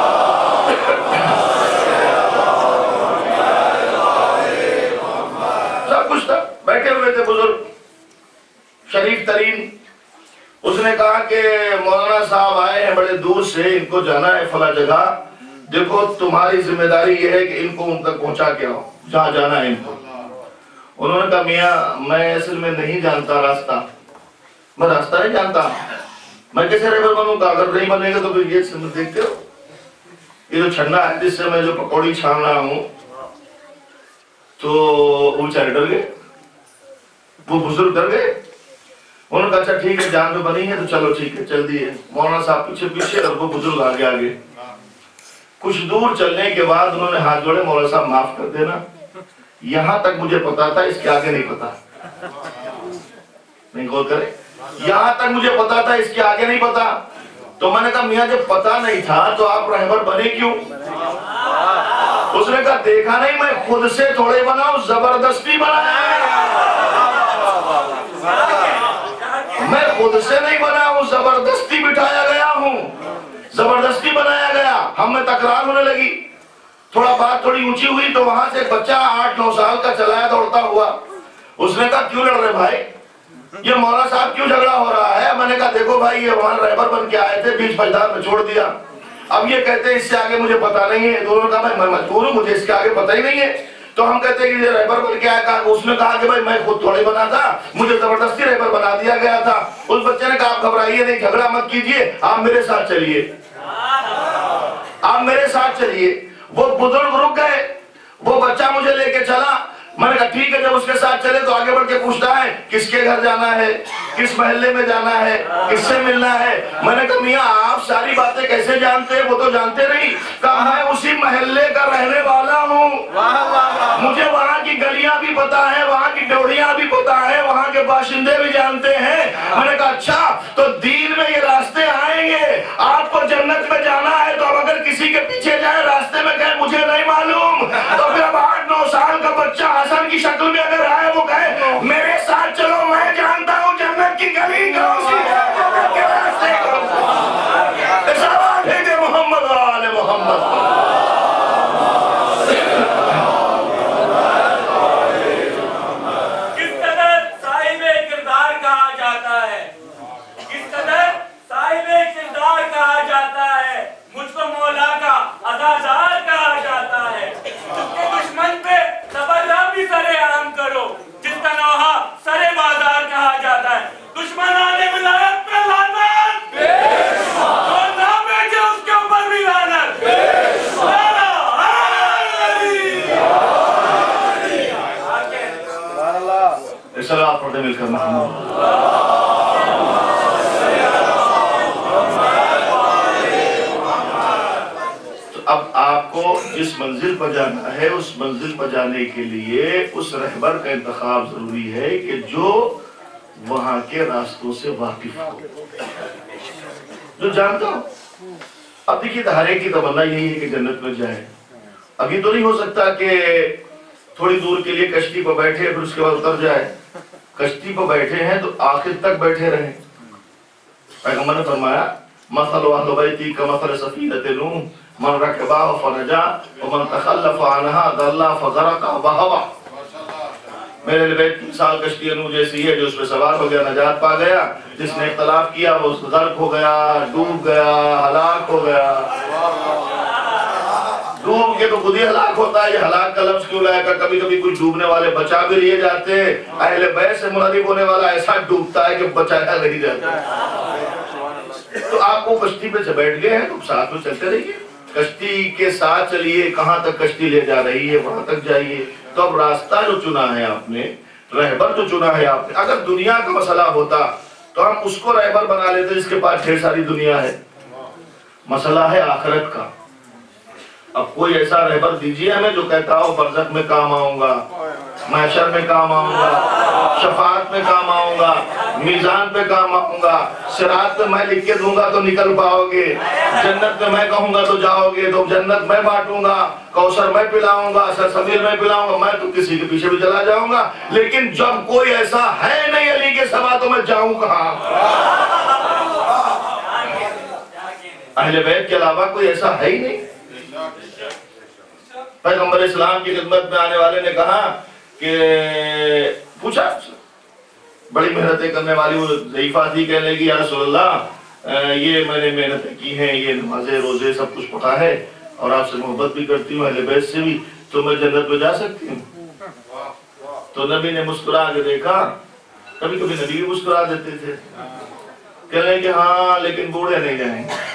सब कुछ था, बैठे हुए थे बुजुर्ग शरीफ तरीन। उसने कहा कि मौलाना साहब आए हैं बड़े दूर से, इनको जाना है फला जगह, देखो तुम्हारी जिम्मेदारी ये है कि इनको उन तक पहुंचा के आओ जहाँ जाना है इनको। उन्होंने कहा मियाँ मैं असल में नहीं जानता रास्ता, मैं रास्ता नहीं जानता, मैं कैसे रेबर बनूंगा? अगर नहीं बनेगा तो फिर ये देखते हो ये जो छन्ना है जिससे मैं जो पकौड़ी छान रहा हूँ, तो वो बेचारे डर गए, वो बुजुर्ग डर गए। انہوں نے کہا اچھا ٹھیک ہے جان تو بنی ہے تو چلو ٹھیک ہے چل دیے. مولانا صاحب پیچھے پیچھے اور وہ بزرگ آگے آگے. کچھ دور چلنے کے بعد انہوں نے ہاتھ جوڑے, مولانا صاحب معاف کر دینا, یہاں تک مجھے پتا تھا, اس کے آگے نہیں پتا. نہیں غور کرے, یہاں تک مجھے پتا تھا, اس کے آگے نہیں پتا. تو میں نے کہا میاں جب پتا نہیں تھا تو آپ رہبر بنے کیوں؟ اس نے کہا دیکھا نہیں میں خود سے تھوڑے بنا ہوں, زبردستی بنا ہے. میں خود سے نہیں بنا ہوں, زبردستی بٹھایا گیا ہوں, زبردستی بنایا گیا. ہم میں تکرار ہونے لگی, تھوڑا بات تھوڑی اونچی ہوئی تو وہاں سے ایک بچہ آٹھ نو سال کا چلایا دوڑتا ہوا. اس نے کہا کیوں لڑ رہے بھائی, یہ مولانا صاحب کیوں جھگڑا ہو رہا ہے؟ میں نے کہا دیکھو بھائی یہ وہاں رہبر بن کے آئے تھے, بیچ میدان میں چھوڑ دیا. اب یہ کہتے ہیں اس سے آگے مجھے پتا نہیں ہے. دونوں نے کہا میں مجبور ہوں, مجھے اس کے آگے پتا ہی نہیں ہے. تو ہم کہتے ہیں کہ یہ رہبر بن کے آیا. اس نے کہا کہ بھائی میں خود تھوڑے بنا تھا, مجھے زبردستی رہبر بنا دیا گیا تھا. اس بچے نے کہا آپ گھبرائیے نہیں, جھگڑا مت کیجئے, آپ میرے ساتھ چلیے, آپ میرے ساتھ چلیے. وہ بزرگ رک گئے, وہ بچہ مجھے لے کے چلا. میں نے کہا ٹھیک ہے, جب اس کے ساتھ چلے تو آگے بڑھ کے پوچھتا ہے کس کے گھر جانا ہے, کس محلے میں جانا ہے, کس سے ملنا ہے. میں نے کہا میاں آپ ساری باتیں کیسے جانتے ہیں؟ وہ تو جانتے نہیں. کہا میں اسی محلے کا رہنے والا ہوں, مجھے وہاں کی گلیاں بھی پتا ہے, وہاں کی ڈوڑیاں بھی پتا ہے, وہاں کے باشندے بھی جانتے ہیں. میں نے کہا اچھا تو دین میں یہ راستے آئیں گے, آپ کو جنت میں جانا ہے تو اب اگر کسی کے پیچھے جائے راستے میں کہے مجھے نہیں معلوم, تو پھر اب آٹھ نو سال کا بچہ حسن کی شکل میں اگر آئے وہ کہے میرے ساتھ چلو, میں جانتا ہوں جنت کی گلی کون سی ہے, جنت کے راستے کون سے. سوال ہے کہ محمد و آل محمد.
کس قدر صاحب کردار کہا جاتا ہے, کس قدر صاحب کردار کہا جاتا ہے, مجھ کو مولا کا عزادار کہا جاتا ہے. جس کے دشمن پہ تبرہ بھی سرے عام کرو, جس کا نوحہ سرے بازار کہا جاتا ہے. دشمن آنے ولایت پہ لعنت, جو نہ بیٹھے اس کے اوپر بھی لعنت.
چلو آپ پڑھتے مل کر محمد. تو اب آپ کو جس منزل پر جانا ہے اس منزل پر جانے کے لیے اس رہبر کا انتخاب ضروری ہے کہ جو وہاں کے راستوں سے واقف ہو, جو جانتا ہو. اب دیکھیے ہر ایک کی تمنا یہی ہے کہ جنت میں جائے. ابھی تو نہیں ہو سکتا کہ تھوڑی دور کے لیے کشتی پر بیٹھے پھر اس کے بعد اتر جائے. کشتی پر بیٹھے ہیں تو آخر تک بیٹھے رہیں. پیغمبر نے فرمایا مثل اہل بیتی کمثل سفینۃ نوح من رکبہ فنجا ومن تخلف عنہا ضل فغرق وہوى. میرے اہل بیت کی مثال کشتی نوح جیسی ہے, جو اس پہ سوار ہو گیا نجات پا گیا, جس نے اختلاف کیا وہ غرق ہو گیا, ڈوب گیا, ہلاک ہو گیا. ڈوب کے تو خود ہی ہلاک ہوتا ہے. یہ ہلاک کا لفظ کیوں لائے گا؟ کبھی کبھی کچھ ڈوبنے والے بچا بھی لیے جاتے ہیں. اہل بیت سے منادب ہونے والا ایسا ڈوبتا ہے کہ بچایا نہیں جاتا. تو آپ کو کشتی پہ سے بیٹھ گئے ہیں تو ساتھ میں چلتے رہیے, کشتی کے ساتھ چلیے, کہاں تک کشتی لے جا رہی ہے وہاں تک جائیے. تو اب راستہ جو چنا ہے آپ نے, رہبر جو چنا ہے آپ نے, اگر دنیا کا مسئلہ ہوتا تو ہم اس کو رہبر بنا لیتے جس کے پاس ڈھیر ساری دنیا ہے. مسئلہ ہے آخرت کا. اب کوئی ایسا رہبر دیجئے ہمیں جو کہتا ہو برزخ میں کام آؤں گا, محشر میں کام آؤں گا, شفاعت میں کام آؤں گا, میزان پہ کام آؤں گا, صراط پہ میں لکھ کے دوں گا تو نکل پاؤ گے, جنت میں میں کہوں گا تو جاؤ گے, تو جنت میں بانٹوں گا, کوثر میں پلاؤں گا, سلسبیل میں پلاؤں گا, میں تو کسی کے پیچھے بھی چلا جاؤں گا. لیکن جب کوئی ایسا ہے نہیں علی کے سوا تو میں جاؤں کہاں؟ اہل بیت کے علاوہ کوئی ایسا ہے ہی نہیں. پیغمبر اسلام کی خدمت میں آنے والے نے کہا کہ پوچھا, بڑی محنتیں کرنے والی وہ ضعیفہ تھی, کہنے لگی یا رسول اللہ یہ میں نے محنتیں کی ہیں, یہ نمازیں روزے سب کچھ پڑھا ہے اور آپ سے محبت بھی کرتی ہوں, اہل بیت سے بھی, تو میں جنت میں جا سکتی ہوں؟ تو نبی نے مسکرا کے دیکھا. کبھی کبھی نبی بھی مسکرا دیتے تھے, کہنے لگے کہ ہاں لیکن بوڑھے نہیں جائیں گے,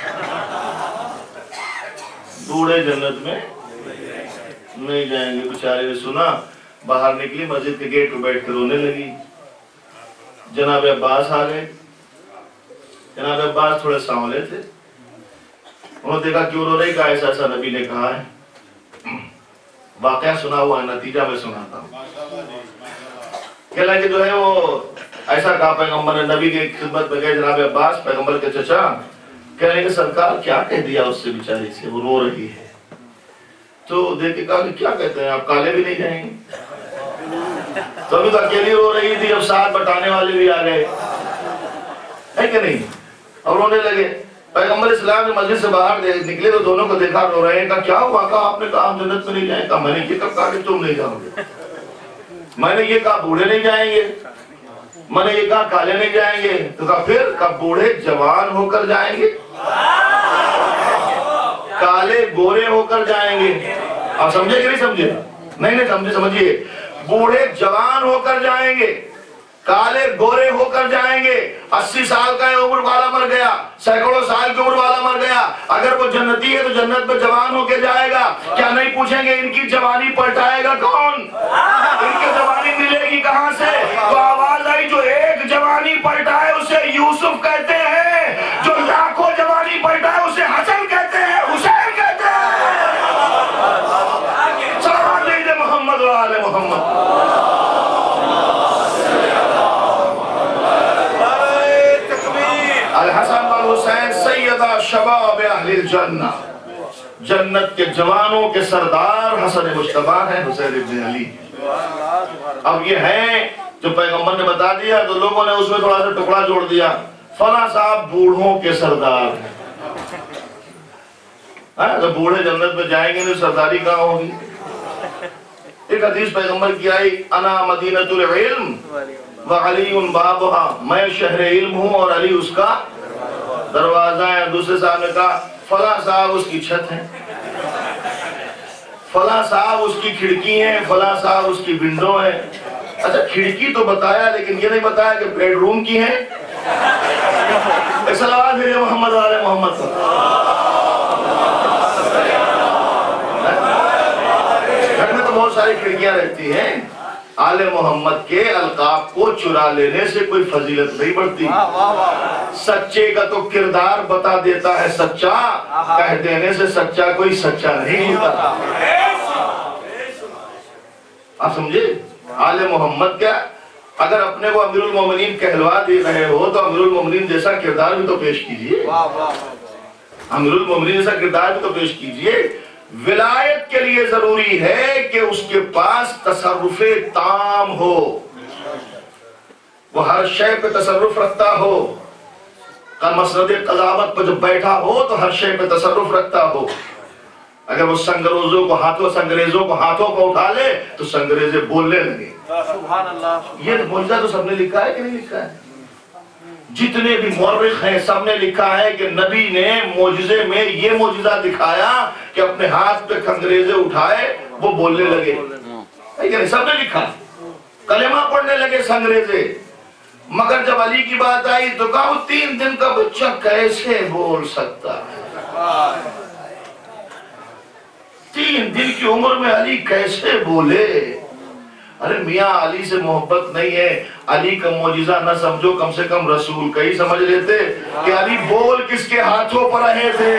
بوڑھے جنت میں نہیں جائیں گے. بیچارے نے سنا, باہر نکلی, مسجد کے گیٹ پہ بیٹھ کر رونے لگی. जनाब अब्बास आ गए। जनाब अब्बास थोड़े सांवले थे, उन्होंने देखा क्यों रो रही, कहा ऐसा ऐसा नबी ने कहा है। वाकया सुना हुआ, नतीजा मैं सुनाता हूँ। कह लगे जो है वो ऐसा कहा पैगंबर ने, नबी की खिदमत में गए जनाब अब्बास, पैगंबर के चचा, कह रहे कि सरकार क्या कह दिया उससे बेचारी से, वो रो रही है। तो देख के कहा कि क्या कहते हैं आप, काले भी नहीं जाएंगे? तो अभी तो अकेली रो रही थी, अब साथ बटाने वाले भी आ गए, है कि नहीं? और रोने लगे। पैगंबर इस्लाम ने मस्जिद से बाहर निकले तो दोनों को देखा रो रहे हैं। कहा क्या हुआ? कहा आपने कहा हम जन्नत में नहीं जाएंगे। कहा मैंने ये कब कहा कि तुम नहीं जाओगे? मैंने ये कहा बूढ़े नहीं जाएंगे, मैंने ये कहा काले नहीं जाएंगे। तो कहा फिर? कब बूढ़े जवान होकर जाएंगे, काले गोरे होकर जाएंगे। आप समझे कि नहीं समझे? नहीं नहीं समझे, समझिए। बूढ़े जवान होकर जाएंगे, काले गोरे होकर जाएंगे। अस्सी साल का उम्र वाला मर गया, सैकड़ों साल की उम्र वाला मर गया, अगर वो जन्नती है तो जन्नत में जवान होकर जाएगा। क्या नहीं पूछेंगे इनकी जवानी पलटाएगा कौन, इनकी जवानी मिलेगी कहां से? तो आवाज आई, जो एक जवानी पलटाए उसे यूसुफ कहते हैं, जो लाखों जवानी पलटाए उसे हसन कहते हैं, हुसैन कहते हैं। सलाम दीजिए मोहम्मद व आले मोहम्मद। अल-हसन वल हुसैन सैयदा शबाब अहलिल जन्नह, जन्नत के जवानों के सरदार हसन मुश्तबा है, हुसैन इब्न अली। अब ये है जो पैगंबर ने बता दिया तो लोगों ने उसमें थोड़ा सा टुकड़ा जोड़ दिया, फला साहब बूढ़ों के सरदार हैं। तो बूढ़े जन्नत में जाएंगे तो सरदारी कहाँ होगी? एक हदीस पैगंबर की आई, अना मदीनतुल इल्म व अलीउन बाबुहा, मैं शहर इल्म हूँ और अली उसका दरवाजा है। दूसरे साहब ने कहा फला साहब उसकी छत है, फला साहब उसकी खिड़की है, फला साहब उसकी विंडो है। अच्छा खिड़की तो बताया लेकिन ये नहीं बताया कि बेडरूम की है। सलावत भेजे मोहम्मद वाले मोहम्मद। घर में तो बहुत सारी खिड़कियां रहती हैं, आले मोहम्मद के अलकाब को चुरा लेने से कोई फजीलत नहीं बढ़ती। सच्चे का तो किरदार बता देता है सच्चा, कह देने से सच्चा कोई सच्चा नहीं होता। आप समझे? आले मोहम्मद क्या, अगर अपने को अमीरुल मोमिनीन कहलवा दे रहे हो तो अमीरुल मोमिनीन जैसा किरदार भी तो पेश कीजिए, अमीरुल मोमिनीन जैसा किरदार भी तो पेश कीजिए। विलायत के लिए जरूरी है कि उसके पास तसर्रुफे ताम हो, वो हर शय पे तसर्रुफ रखता हो, मसरद कज़ावत पर जब बैठा हो तो हर शय पे तसर्रुफ रखता हो। अगर वो संगरेजों को हाथों संग्रेजों को हाथों को उठा ले तो संग्रेजे बोलने लगे। सुभान अल्लाह। ये मौजज़ा तो सबने लिखा है कि नहीं लिखा है? जितने भी मुर्रिख हैं सबने लिखा है कि नबी ने मौजज़े में ये मौजज़ा दिखाया कि अपने हाथ पे खंगरेजे उठाए वो बोलने लगे, है कि नहीं? सबने लिखा, कलेमा पढ़ने लगे संग्रेजे। मगर जब अली की बात आई तो कहा तीन दिन का बच्चा कैसे बोल सकता है, तीन दिन की उम्र में अली कैसे बोले? अरे मियाँ अली से मोहब्बत नहीं है, अली का मौजिजा न समझो, कम से कम रसूल का ही समझ लेते कि अली बोल किसके हाथों पर रहे थे।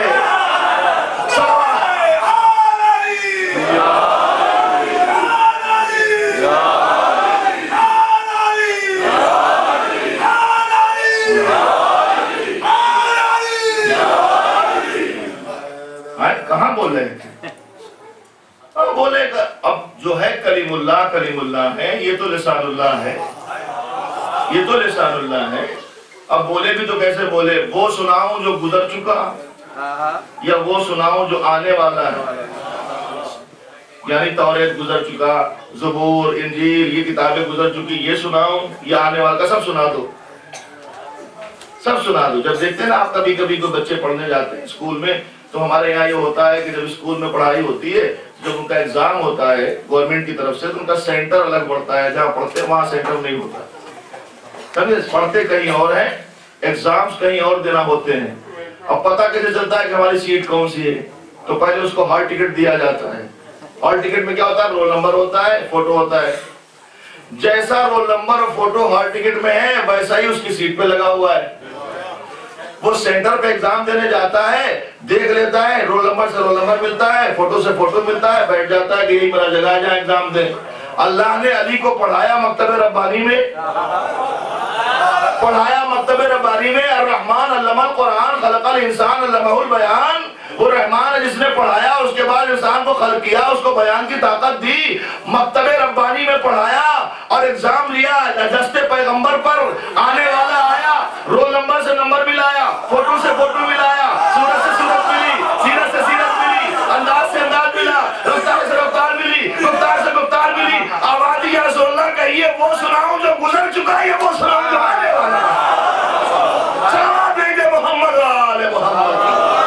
कहाँ बोल रहे थे? बोले अब जो है कलीमुल्लाह कलीमुल्लाह है, ये तो लिसानुल्लाह है, ये तो लिसानुल्लाह है। अब बोले भी तो कैसे बोले? वो सुनाऊं जो गुजर चुका या वो सुनाऊं जो आने वाला है? यानी तौरेत गुजर चुका, ज़बूर, इंजील ये किताबें गुजर चुकी, ये सुनाऊं या आने वाला? सब सुना दो, सब सुना दो। जब देखते हैं ना आप कभी कभी कोई बच्चे पढ़ने जाते हैं स्कूल में, तो हमारे यहाँ ये होता है कि जब स्कूल में पढ़ाई होती है, जब उनका एग्जाम होता है गवर्नमेंट की तरफ से, तो उनका सेंटर अलग पड़ता है, जहाँ पढ़ते हैं वहाँ सेंटर नहीं होता। समझे? पढ़ते कहीं और है, एग्जाम्स कहीं और देना होते हैं। अब पता कैसे चलता है कि हमारी सीट कौन सी है? तो पहले उसको हॉल टिकट दिया जाता है। हॉल टिकट में क्या होता है? रोल नंबर होता है, फोटो होता है। جیسا رول نمبر اور فوٹو ہال ٹکٹ میں ہے ویسا ہی اس کی سیٹ پہ لگا ہوا ہے. وہ سینٹر پہ ایگزام دینے جاتا ہے, دیکھ لیتا ہے, رول نمبر سے رول نمبر ملتا ہے, فوٹو سے فوٹو ملتا ہے, بیٹھ جاتا ہے کہ یہی میرا جگہ ہے جہاں ایگزام دے. اللہ نے علی کو پڑھایا مکتب ربانی میں, پڑھایا مکتب ربانی میں. الرحمن علم القرآن خلق الانسان علمہ البیان. وہ رحمان ہے جس نے پڑھایا, اس کے بعد انسان کو خلق کیا, اس کو بیان کی طاقت دی. مکتب ربانی میں پڑھایا اور ایگزام لیا, دست پیغمبر پر آنے والا آیا, رول نمبر سے نمبر ملایا, فوٹو سے فوٹو ملایا, صورت سے صورت ملی, سیرت سے سیرت ملی, انداز سے انداز ملا, رفتار سے رفتار ملی, گفتار سے گفتار ملی. آواز یا رسول اللہ کہیے وہ سناؤں جو گزر چکا ہے, وہ سناؤں جو آنے والا ہے. سلام دیں محمد و آل محمد.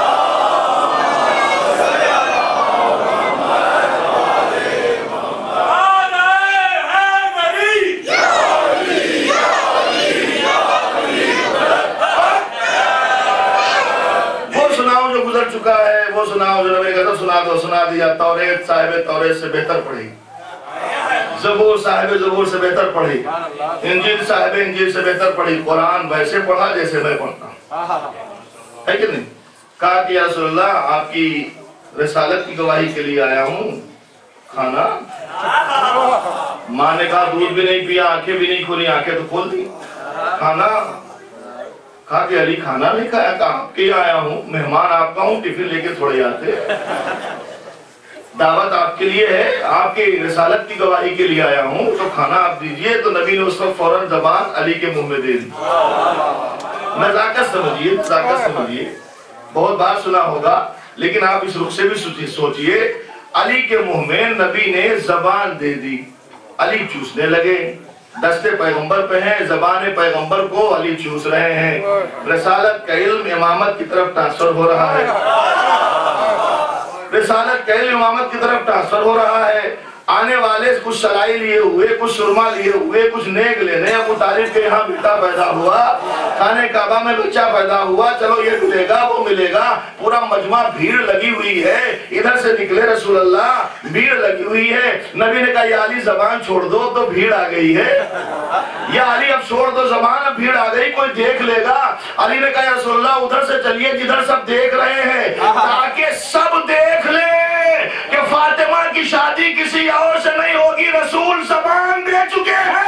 چکا ہے وہ سناؤ جو نبی کہتا سنا دو, سنا دیا. توریت صاحب توریت سے بہتر پڑھی, زبور صاحب زبور سے بہتر پڑھی, انجیل صاحب انجیل سے بہتر پڑھی. قرآن ویسے پڑھا جیسے میں پڑھتا ہوں, ہے کہ نہیں؟ کہا کہ یا رسول اللہ آپ کی رسالت کی گواہی کے لیے آیا ہوں. کھانا ماں نے کہا دودھ بھی نہیں پیا, آنکھیں بھی نہیں کھولی, آنکھیں تو کھول دی. کھانا کہا کہ علی کھانا نہیں کھایا, کہا آپ کے آیا ہوں, مہمان آپ کا ہوں, ٹفن لے کے تھوڑے آتے, دعوت آپ کے لیے ہے, آپ کی رسالت کی گواہی کے لیے آیا ہوں, تو کھانا آپ دیجئے. تو نبی نے اس وقت فوراً زبان علی کے منہ میں دے دی. نزاکت سمجھیے, نزاکت سمجھیے. بہت بار سنا ہوگا لیکن آپ اس رخ سے بھی سوچئے, علی کے منہ میں نبی نے زبان دے دی. علی چوسنے لگے, دستے پیغمبر پہ ہیں, زبان پیغمبر کو علی چوس رہے ہیں. رسالت کا علم امامت کی طرف ٹرانسفر ہو رہا ہے, رسالت کا علم امامت کی طرف ٹرانسفر ہو رہا ہے. آنے والے کچھ سلائی لیے ہوئے, کچھ سرما لیے ہوئے, کچھ نیک لینے. ابو طالب کے یہاں بیٹا پیدا ہوا, خانے کعبہ میں بچہ پیدا ہوا, چلو یہ ملے گا وہ ملے گا. پورا مجمع بھیڑ لگی ہوئی ہے, ادھر سے نکلے رسول اللہ, بھیڑ لگی ہوئی ہے. نبی نے کہا یا علی زبان چھوڑ دو, تو بھیڑ آ گئی ہے. یا علی اب چھوڑ دو زبان, اب بھیڑ آ گئی, کوئی دیکھ لے گا. علی نے کہا یا رسول اللہ ادھر سے چلیے جدھر سب دیکھ رہے ہیں, تاکہ سب دیکھ لیں کہ فاطمہ کی شادی کسی اور سے نہیں ہوگی, رسول زبان دے چکے ہیں.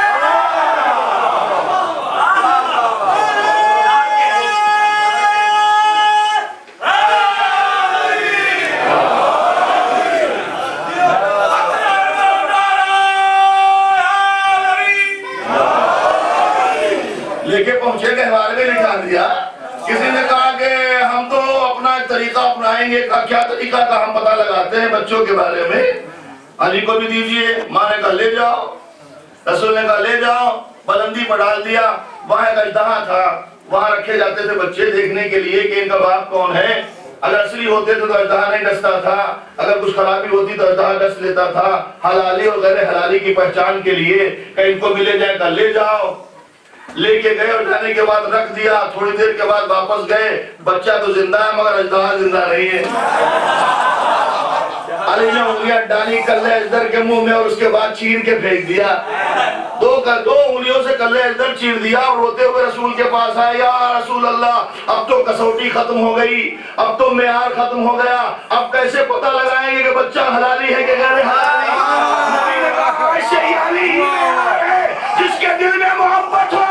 لے کے پہنچے گہوارے میں لکھا دیا. کسی نے کہا کہ ہم تو اپنا ایک طریقہ اپنائیں گے. کیا طریقہ کا ہم پتہ لگاتے ہیں بچوں کے بارے میں. علی کو بھی دیجئے. ماں نے کہا لے جاؤ, رسول نے کہا لے جاؤ. بلندی پر ڈال دیا. وہاں ایک اژدہا تھا, وہاں رکھے جاتے تھے بچے دیکھنے کے لیے کہ ان کا باپ کون ہے. اگر اصلی ہوتے تھے تو اژدہا نہیں ڈستا تھا, اگر کچھ خرابی ہوتی تو اژدہا ڈس لیتا تھا. حلالی اور غیر حلالی کی پہچان کے لیے کہ ان کو ملے جائے. کہا لے جاؤ. لے کے گئے اور جانے کے بعد رکھ دیا. تھوڑی دیر کے بعد واپس گئے, بچہ تو زندہ ہے مگر اژدہا زندہ نہیں ہے. علی نے انگلیاں ڈالی کلے اژدر کے منہ میں اور اس کے بعد چیر کے پھینک دیا. دو دو انگلیوں سے کلے اژدر چیر دیا اور روتے ہوئے رسول کے پاس آئے. یا رسول اللہ اب تو کسوٹی ختم ہو گئی, اب تو معیار ختم ہو گیا, اب کیسے پتہ لگائیں گے کہ بچہ حلالی ہے کہ غیر حلالی. نبی نے کہا ایسے ہی علی ہی معیار ہے جس کے دل میں محبت ہو.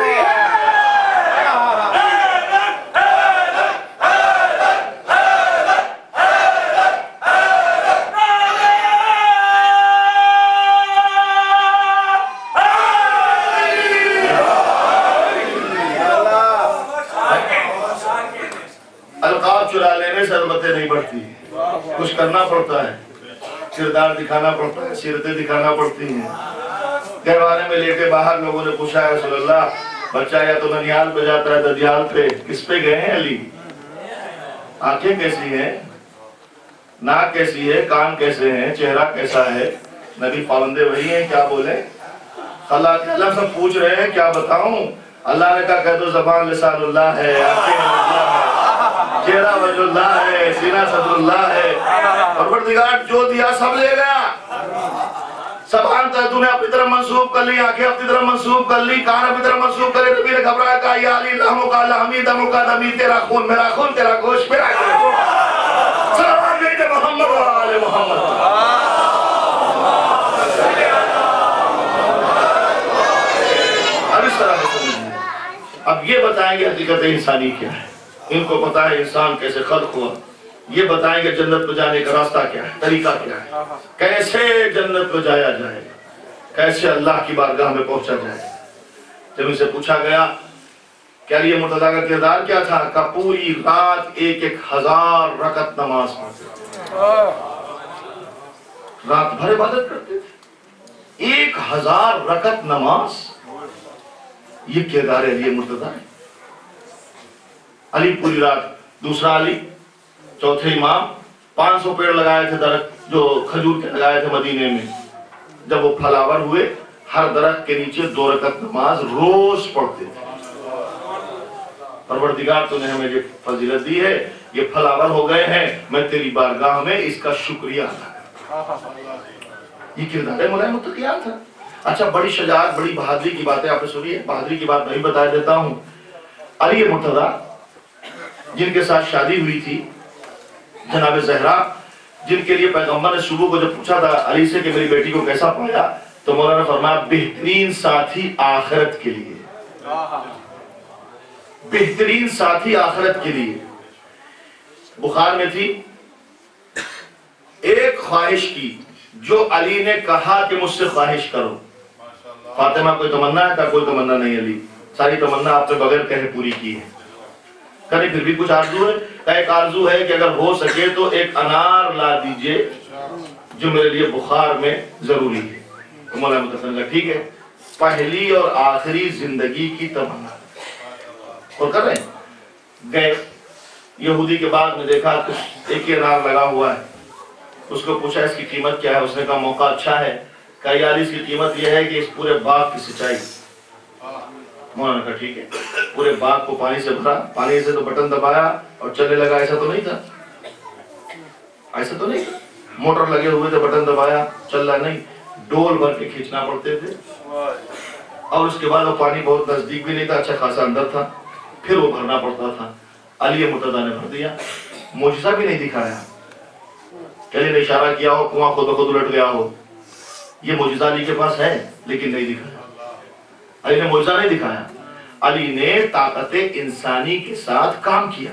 القاب چرا لینے سے البتیں نہیں بڑھتی, کچھ کرنا پڑتا ہے, کردار دکھانا پڑتا ہے, سیرتیں دکھانا پڑتی ہیں. گہوارے میں لیٹے باہر لوگوں نے پوچھا ہے رسول اللہ بچہ یا تو ننیال پہ جاتا ہے ددیال پہ, کس پہ گئے ہیں علی؟ آنکھیں کیسی ہیں, ناک کیسی ہے, کان کیسے ہیں, چہرہ کیسا ہے؟ نبی پابندے وہی ہیں, کیا بولیں؟ اللہ کے اللہ سب پوچھ رہے ہیں کیا بتاؤں؟ اللہ نے کہا کہہ دو زبان لسان اللہ ہے, آنکھیں اللہ ہے, چہرہ وجہ اللہ ہے, سینہ صدر اللہ ہے. پروردگار جو دیا سب لے گیا. ज़बान तूने अपनी तरफ मंसूब कर ली, आंखें अपनी तरफ मंसूब कर ली, कान अपनी तरफ मंसूब करे। नबी ने घबराया, कहा या अली लहमुका लहमी दमुका दमी, तेरा खून मेरा खून, तेरा गोश्त मेरा गोश्त। सलाम भेजे मोहम्मद व आले मोहम्मद। अब इस तरह से समझिए। अब ये बताएंगे हकीकत इंसानी क्या है, इनको पता है इंसान कैसे खल्क हुआ, ये बताएंगे जन्नत में जाने का रास्ता क्या है, तरीका क्या है, कैसे जन्नत में जाया जाए, कैसे अल्लाह की बारगाह में पहुंचा जाए। जब इनसे पूछा गया क्या ये मुर्तजा का किरदार क्या था, का पूरी रात एक एक हजार रकत नमाज पढ़ते, रात भर इबादत करते थे, एक हजार रकत नमाज, ये किरदार अली मुर्तजा है। अली पूरी रात, दूसरा अली चौथे इमाम पाँच सौ पेड़ लगाए थे, दरख्त जो खजूर के लगाए थे मदीने में, जब वो फलावर हुए हर दरख्त के नीचे दो रकत नमाज रोज पढ़ते थे। परवरदिगार तूने हमें ये फजीलत दी है, ये फलावर हो गए हैं, मैं तेरी बारगाह में इसका शुक्रिया अदा करता। ये किरदार मुलायम मुत्तकियान था। अच्छा, बड़ी शजाअत, बड़ी बहादुरी की बातें आपने सुनी है, बहादुरी की बात नहीं बता देता हूँ। अली मुर्तजा जिनके साथ शादी हुई थी जनाब ज़हरा, जिनके लिए पैगंबर ने सुबह को जब पूछा था अली से कि मेरी बेटी को कैसा पाया, तो मौलाना फरमाया बेहतरीन साथी आखिरत के लिए, बेहतरीन साथी आखिरत के लिए। बुखार में थी एक ख्वाहिश की जो अली ने कहा कि मुझसे ख्वाहिश करो। फातिमा कोई तमन्ना है? का कोई तमन्ना नहीं अली, सारी तमन्ना आपने बगैर कहे पूरी की है। कहीं फिर भी कुछ आरजू है? का एक आरजू है कि अगर हो सके तो एक अनार ला दीजिए जो मेरे लिए बुखार में जरूरी है। तो मौलाना मुतफिल ठीक है, पहली और आखिरी जिंदगी की तमन्ना और कर रहे हैं। गए यहूदी के बाग में, देखा कुछ एक ही अनार लगा हुआ है, उसको पूछा इसकी कीमत क्या है, उसने कहा मौका अच्छा है। कहा यार इसकी कीमत यह है कि इस पूरे बाग की सिंचाई। मौलाना कहा ठीक है, पूरे बाग को पानी से भरा, पानी से तो बटन दबाया और चलने लगा, ऐसा तो नहीं था, ऐसा तो नहीं था, मोटर लगे हुए थे, बटन दबाया चल रहा नहीं, डोल भर के खींचना पड़ते थे। और उसके बाद वो पानी बहुत नजदीक भी नहीं था, अच्छा खासा अंदर था, फिर वो भरना पड़ता था। अली मुर्तजा ने भर दिया, मुझसा भी नहीं दिखाया, अली ने इशारा किया हो कुआं खुद खुद उलट गया हो, ये मुजिजा अली के पास है लेकिन नहीं दिखाया। अली ने मुजिजा नहीं दिखाया, अली ने ताकते इंसानी के साथ काम किया,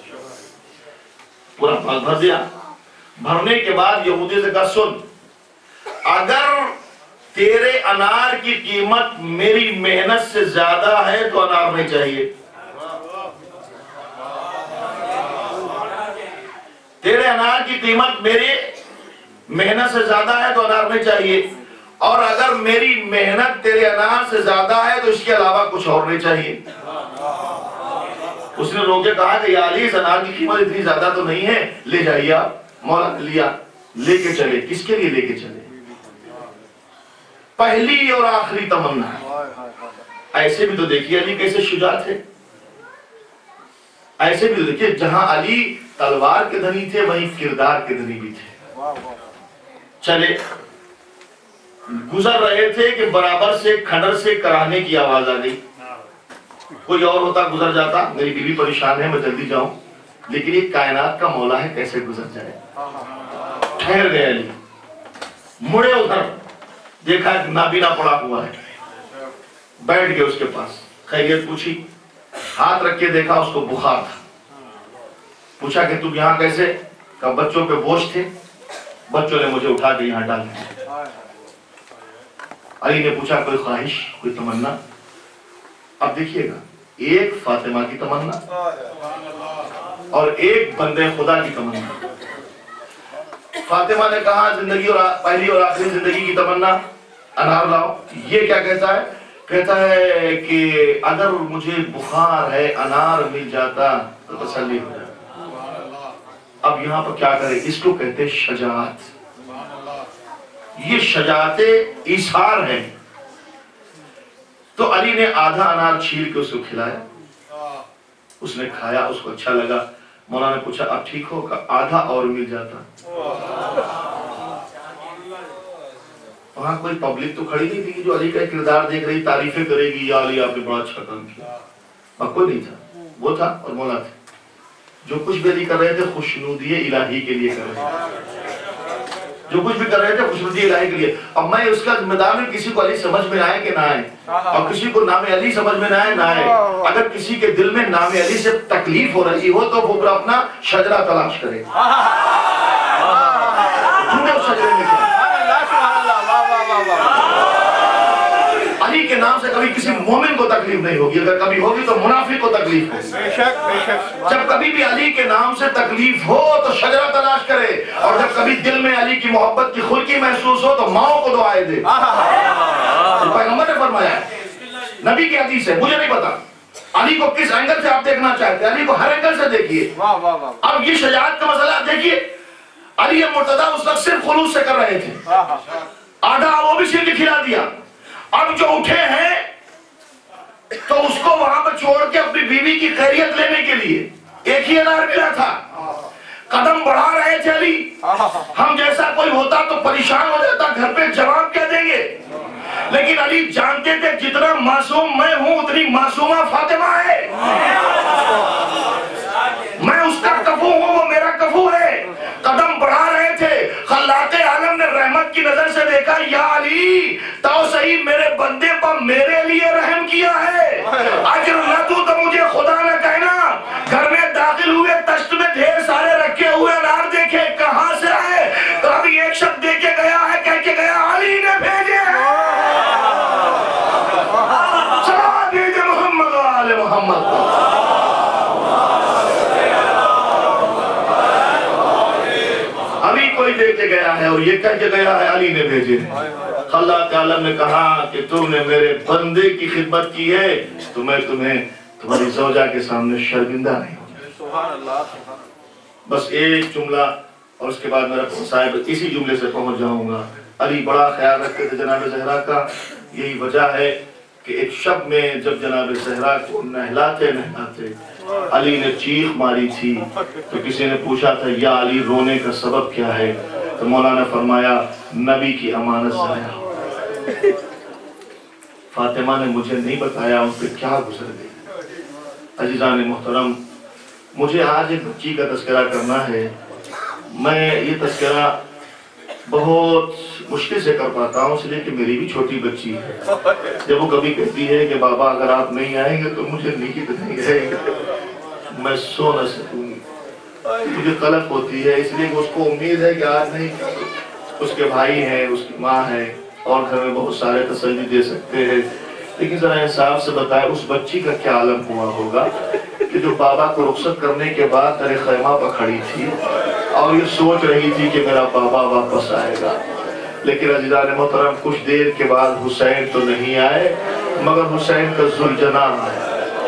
पूरा बाग भर दिया। भरने के बाद यहूदी से कहा सुन, अगर तेरे अनार की कीमत मेरी मेहनत से ज्यादा है तो अनार नहीं चाहिए, तेरे अनार की कीमत मेरी मेहनत से ज्यादा है तो अनार नहीं चाहिए, और अगर मेरी मेहनत तेरे अनार से ज्यादा है तो इसके अलावा कुछ और नहीं चाहिए। उसने रोके कहा कि या अली इस अनार की कीमत इतनी ज्यादा तो नहीं है, ले जाइए आप। मौला लिया, लेके चले। किसके लिए लेके चले? पहली और आखिरी तमन्ना। ऐसे भी तो देखिए अली कैसे शुजात है, ऐसे भी तो देखिए जहां अली तलवार के धनी थे वहीं किरदार के धनी भी थे। चले, गुजर रहे थे कि बराबर से खंडर से कराने की आवाज आ गई। कोई और होता गुजर जाता, मेरी बीवी परेशान है मैं जल्दी जाऊं, लेकिन ये कायनात का मौला है कैसे गुजर जाए। ठहर गए अली, मुड़े उधर, देखा नाबीना पड़ा हुआ है, बैठ गए उसके पास, खैरियत पूछी, हाथ रख के देखा उसको बुखार था। पूछा कि तुम यहाँ कैसे? कहा बच्चों पे बोझ थे, बच्चों ने मुझे उठा के यहाँ डाल दिया। अली ने पूछा कोई ख्वाहिश, कोई तमन्ना? अब देखिएगा, एक फातिमा की तमन्ना और एक बंदे खुदा की तमन्ना। फातिमा ने कहा जिंदगी और पहली और आखिरी जिंदगी की तमन्ना अनार लाओ। ये क्या कहता है? कहता है कि अगर मुझे बुखार है अनार मिल जाता तो तसल्ली हो जाती। अब यहाँ पर क्या करें, इसको कहते हैं शजाअत। ये शजाअते इशार है। तो अली ने आधा अनार छील के उसको खिलाया, उसने खाया, उसको अच्छा लगा। मौलाना ने पूछा अब ठीक हो? का आधा और मिल जाता। وہاں کوئی پبلک تو کھڑی نہیں تھی جو علی کا کردار دیکھ رہی تعریفیں کرے گی یا علی آپ نے بڑا اچھا کام کیا. وہاں کوئی نہیں تھا، وہ تھا اور مولا تھا. جو کچھ بھی علی کر رہے تھے خوشنودی الہی کے لیے کر رہے تھے، جو کچھ بھی کر رہے تھے خوشنودی الہی کے لیے. اب میں اس کا ذمہ دار ہوں کسی کو علی سمجھ میں آئے کہ نہ آئے، اور کسی کو نام علی سمجھ میں نہ آئے نہ آئے. اگر کسی کے دل میں نام علی سے تکلیف ہو رہی ہو تو وہ اپنا شجرہ تلاش کرے. اس شجرے میں علی کے نام سے کبھی کسی مومن کو تکلیف نہیں ہوگی، اگر کبھی ہوگی تو منافق کو تکلیف ہوگی. جب کبھی بھی علی کے نام سے تکلیف ہو تو شجرہ تلاش کرے، اور جب کبھی دل میں علی کی محبت کی خلقی محسوس ہو تو ماؤں کو دعائیں دے. پیغمبر نے فرمایا، نبی کی حدیث ہے، مجھے نہیں پتا علی کو کس اینگل سے آپ دیکھنا چاہتے ہیں، علی کو ہر اینگل سے دیکھیے. اب یہ شجاعت کا مسئلہ آپ دیکھیے، علی مرتضیٰ اس وقت صرف خلوص سے کر رہے تھے، آدھا وہ بھی صرف کھلا دیا. اب جو اٹھے ہیں تو اس کو وہاں پر چھوڑ کے اپنی بیوی کی خیریت لینے کے لیے ایک ہی انار ملا تھا، قدم بڑھا رہے تھے علی. ہم جیسا کوئی ہوتا تو پریشان ہو جاتا، گھر پہ جواب کیا دیں گے، لیکن علی جانتے تھے جتنا معصوم میں ہوں اتنی معصومہ فاطمہ ہے. میں اس کا کفو ہوں، وہ میرا کفو ہے. قدم بڑھا رہے تھے، خلاق عالم نے رحمت کی نظر سے دیکھا، یا علی تو صحیح میرے بندے پر میرے لیے رحم کیا ہے، اجر نہ تو تو مجھے خدا نہ کہنا. گھر میں داخل ہوئے، تشت میں ڈھیر سارے رکھے ہوئے انار دیکھے، کہاں سے آئے؟ تو ابھی ایک شخص دے کے گیا ہے، کہہ کے گیا علی نے بھیجے ہیں. صلوات بھیجے محمد و آل محمد. ابھی کوئی دے کے گیا ہے اور یہ کہہ کے گیا ہے علی نے بھیجے. اللہ تعالیٰ نے کہا کہ تم نے میرے بندے کی خدمت کی ہے تو میں تمہیں تمہاری زوجہ کے سامنے شرمندہ نہیں ہوں. بس ایک جملہ اور اس کے بعد میرا صاحب اسی جملے سے پہنچ جاؤں گا. علی بڑا خیال رکھتے تھے جناب زہرا کا. یہی وجہ ہے کہ ایک شب میں جب جناب زہرا کو نہلاتے نہلاتے علی نے چیخ ماری تھی تو کسی نے پوچھا تھا یا علی رونے کا سبب کیا ہے؟ تو مولانا نے فرمایا نبی کی امانت ضائع ہو. فاطمہ نے مجھے نہیں بتایا ان پہ کیا گزر گئی. عزیزان محترم، مجھے آج ایک بچی کا تذکرہ کرنا ہے. میں یہ تذکرہ بہت مشکل سے کر پاتا ہوں اس لیے کہ میری بھی چھوٹی بچی ہے. جب وہ کبھی کہتی ہے کہ بابا اگر آپ نہیں آئیں گے تو مجھے نیند نہیں آئے گی، میں سو نہ سکوں گی، مجھے قلق ہوتی ہے. اس لیے کہ اس کو امید ہے کہ آج نہیں، اس کے بھائی ہیں، اس کی ماں ہے اور گھر میں بہت سارے تسلی دے سکتے ہیں. لیکن ذرا انصاف سے بتائے اس بچی کا کیا عالم ہوا ہوگا کہ جو بابا کو رخصت کرنے کے بعد در خیمہ پر کھڑی تھی اور یہ سوچ رہی تھی کہ میرا بابا واپس آئے گا. لیکن عزیزان محترم، کچھ دیر کے بعد حسین تو نہیں آئے مگر حسین کا ذوالجناح آیا.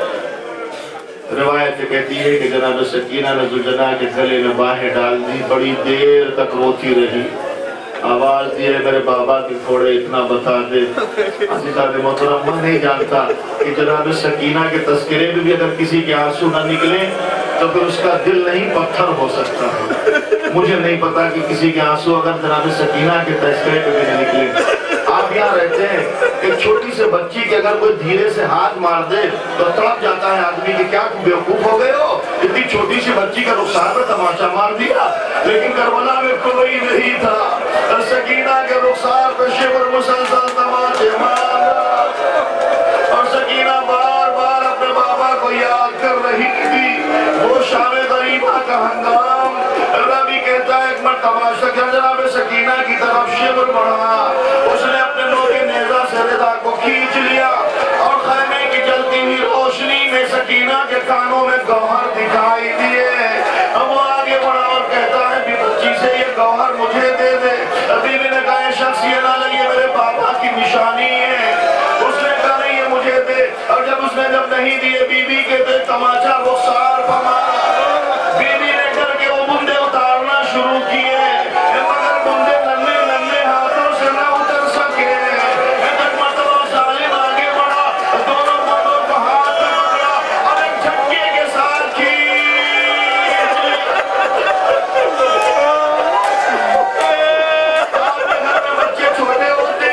روایت کہتی ہے کہ جناب سکینہ نے ذوالجناح کے گلے میں باہیں ڈال دی، بڑی دیر تک روتی رہی، آواز دی ہے میرے بابا کے تھوڑے اتنا بتا دے. عزیزان محترم، میں نہیں جانتا کہ جناب سکینہ کے تذکرے میں بھی اگر کسی کے آنسو نہ نکلے تو پھر اس کا دل نہیں پتھر ہو سکتا ہے. مجھے نہیں پتا کہ کسی کے آنسو اگر جناب سکینہ کے تذکرے پہ بھی نہیں نکلے. آپ یہاں رہتے ہیں، ایک چھوٹی سے بچی کے اگر کوئی دھیرے سے ہاتھ مار دے تو تڑپ جاتا ہے آدمی کہ کیا تم بیوقوف ہو گئے ہو، اتنی چھوٹی سی بچی کا رخسار پہ تماشا مار دیا. لیکن کربلا میں کوئی نہیں تھا، سکینہ کے رخسار پہ شبر مسلسل تماشے مارا اور سکینہ بار بار اپنے بابا کو یاد کر رہی تھی. وہ شام غریبہ کا ہنگام، ربی کہتا ہے ایک مرتبہ شکر جناب سکینہ کی طرف شبر بڑھا، اس نے اپنے نوکے نیزہ سے رضا کو کھینچ لیا اور خیمے کی جلتی ہوئی روشنی میں سکینہ کے کانوں میں گوہر دکھائی دیے. وہ آگے بڑھا اور کہتا ہے بھی بچی سے یہ گوہر مجھے دے دے. بیوی نے کہا یہ شخص یہ نہ لگے میرے بابا کی نشانی ہے. اس نے کہا نہیں یہ مجھے دے، اور جب اس نے جب نہیں دیے بیوی کے دے تماچا رخسار پر مارا. بیوی نے کر کے وہ بندے اتارنا شروع کیے مگر بندے ننھے ننھے ہاتھوں سے نہ اتر سکے. ایک مرتبہ ظالم آگے بڑھا، دونوں بندوں کو ہاتھ میں پکڑا اور ایک جھٹکے کے ساتھ کھینچ لیا. آپ کے گھر میں بچے چھوٹے ہوتے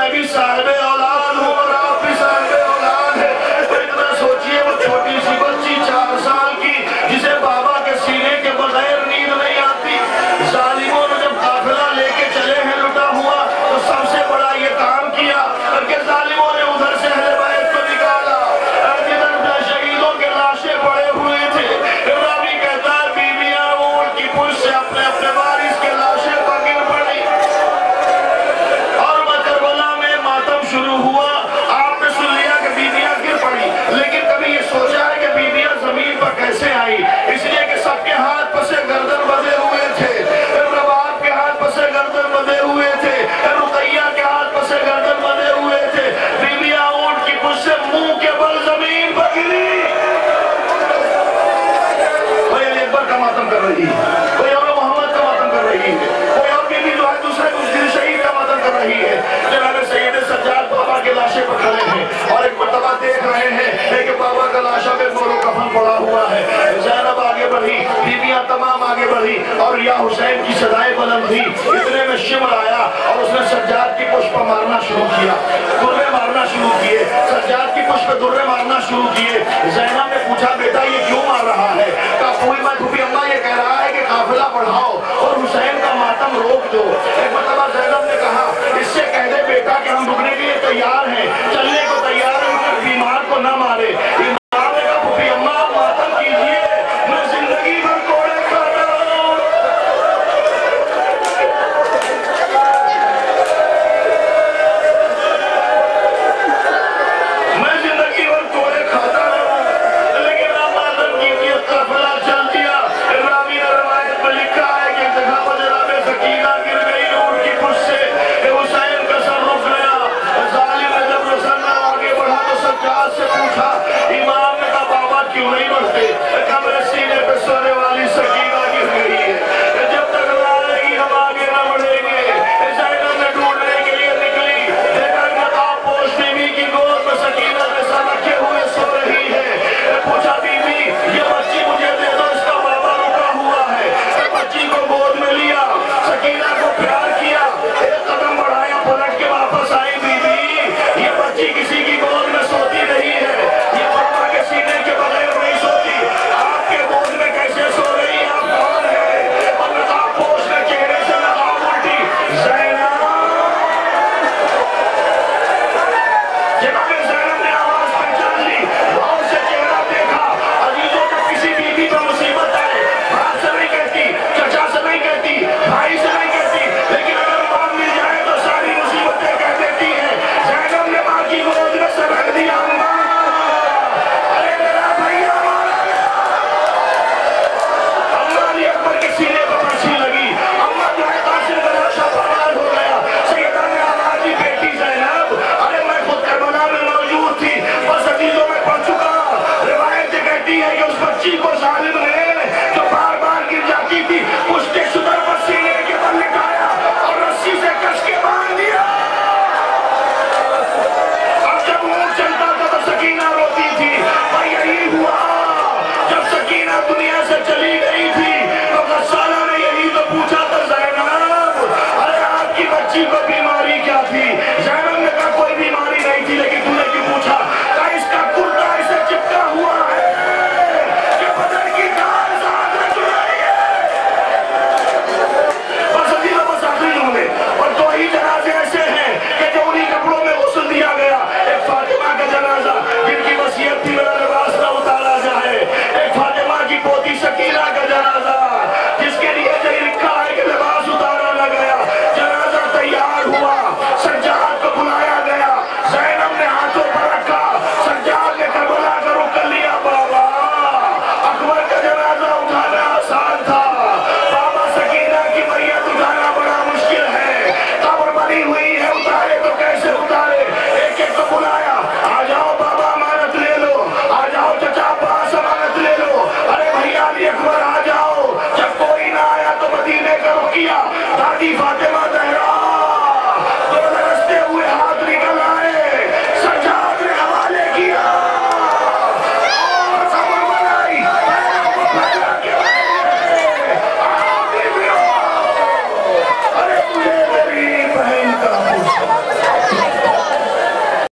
میں بھی صاحب اولاد ہوں اور آپ بھی صاحب اولاد ہیں. تو اتنا سوچئے وہ چھوٹی سی بچی چار سال کی جسے بابا کے سینے کے بغیر نیند نہیں آتی. ظالموں نے جب قافلہ لے کے چلے ہیں لٹا ہوا تو سب سے بڑا یہ کام کیا کہ ظالموں نے ادھر سے اہل بیت کو نکالا. جدھر شہیدوں کے لاشیں پڑے ہوئے تھے راوی کہتا ہے بیویاں اونٹ کی پشت سے اپنے اپنے وارث کے لاشیں پر گر پڑی اور کربلا میں ماتم شروع ہوا. آپ نے سن لیا کہ بیویاں گر پڑی لیکن کبھی یہ سوچا ہے کہ بیویاں زمین پر کیسے آئی؟ اس لیے کہ سب کے ہاتھ پسے گردن بدے ہوئے تھے. رباب کے ہاتھ پسے گردن بدے ہوئے تھے. رقیہ کے ہاتھ پسے گردن بدے ہوئے تھے. بیویاں اونٹ کی پشت سے منہ کے بل زمین پر گری. کوئی علی اکبر کا ماتم کر رہی ہے, کوئی اور محمد کا ماتم کر رہی ہے, کوئی اور بیوی جو ہے دوسرے مسجد شہید کا ماتم کر رہی ہے. جناب سید سجاد بابا کے لاشے پر کھڑے ہیں اور ایک مرتبہ دیکھ رہے ہیں کہ بابا کا لاشا میں مولو کفن پڑا ہوا ہے. زینب آگے بڑھی, بیویاں تمام آگے بڑھی اور یا حسین کی صدائیں بلند تھی. اتنے میں شمر آیا اور اس نے سجاد کی پشت پر مارنا شروع کیا, درے مارنا شروع کیے, سجاد کی پشت پر درے مارنا شروع کیے. زینب نے پوچھا بیٹا یہ کیوں مار رہا ہے؟ کہا پھوئی میں پھوپھی اماں یہ کہہ رہا ہے کہ قافلہ بڑھاؤ اور حسین کا ماتم روک دو. ایک مرتبہ زینب نے کہا اس سے کہہ دے بیٹا کہ ہم رکنے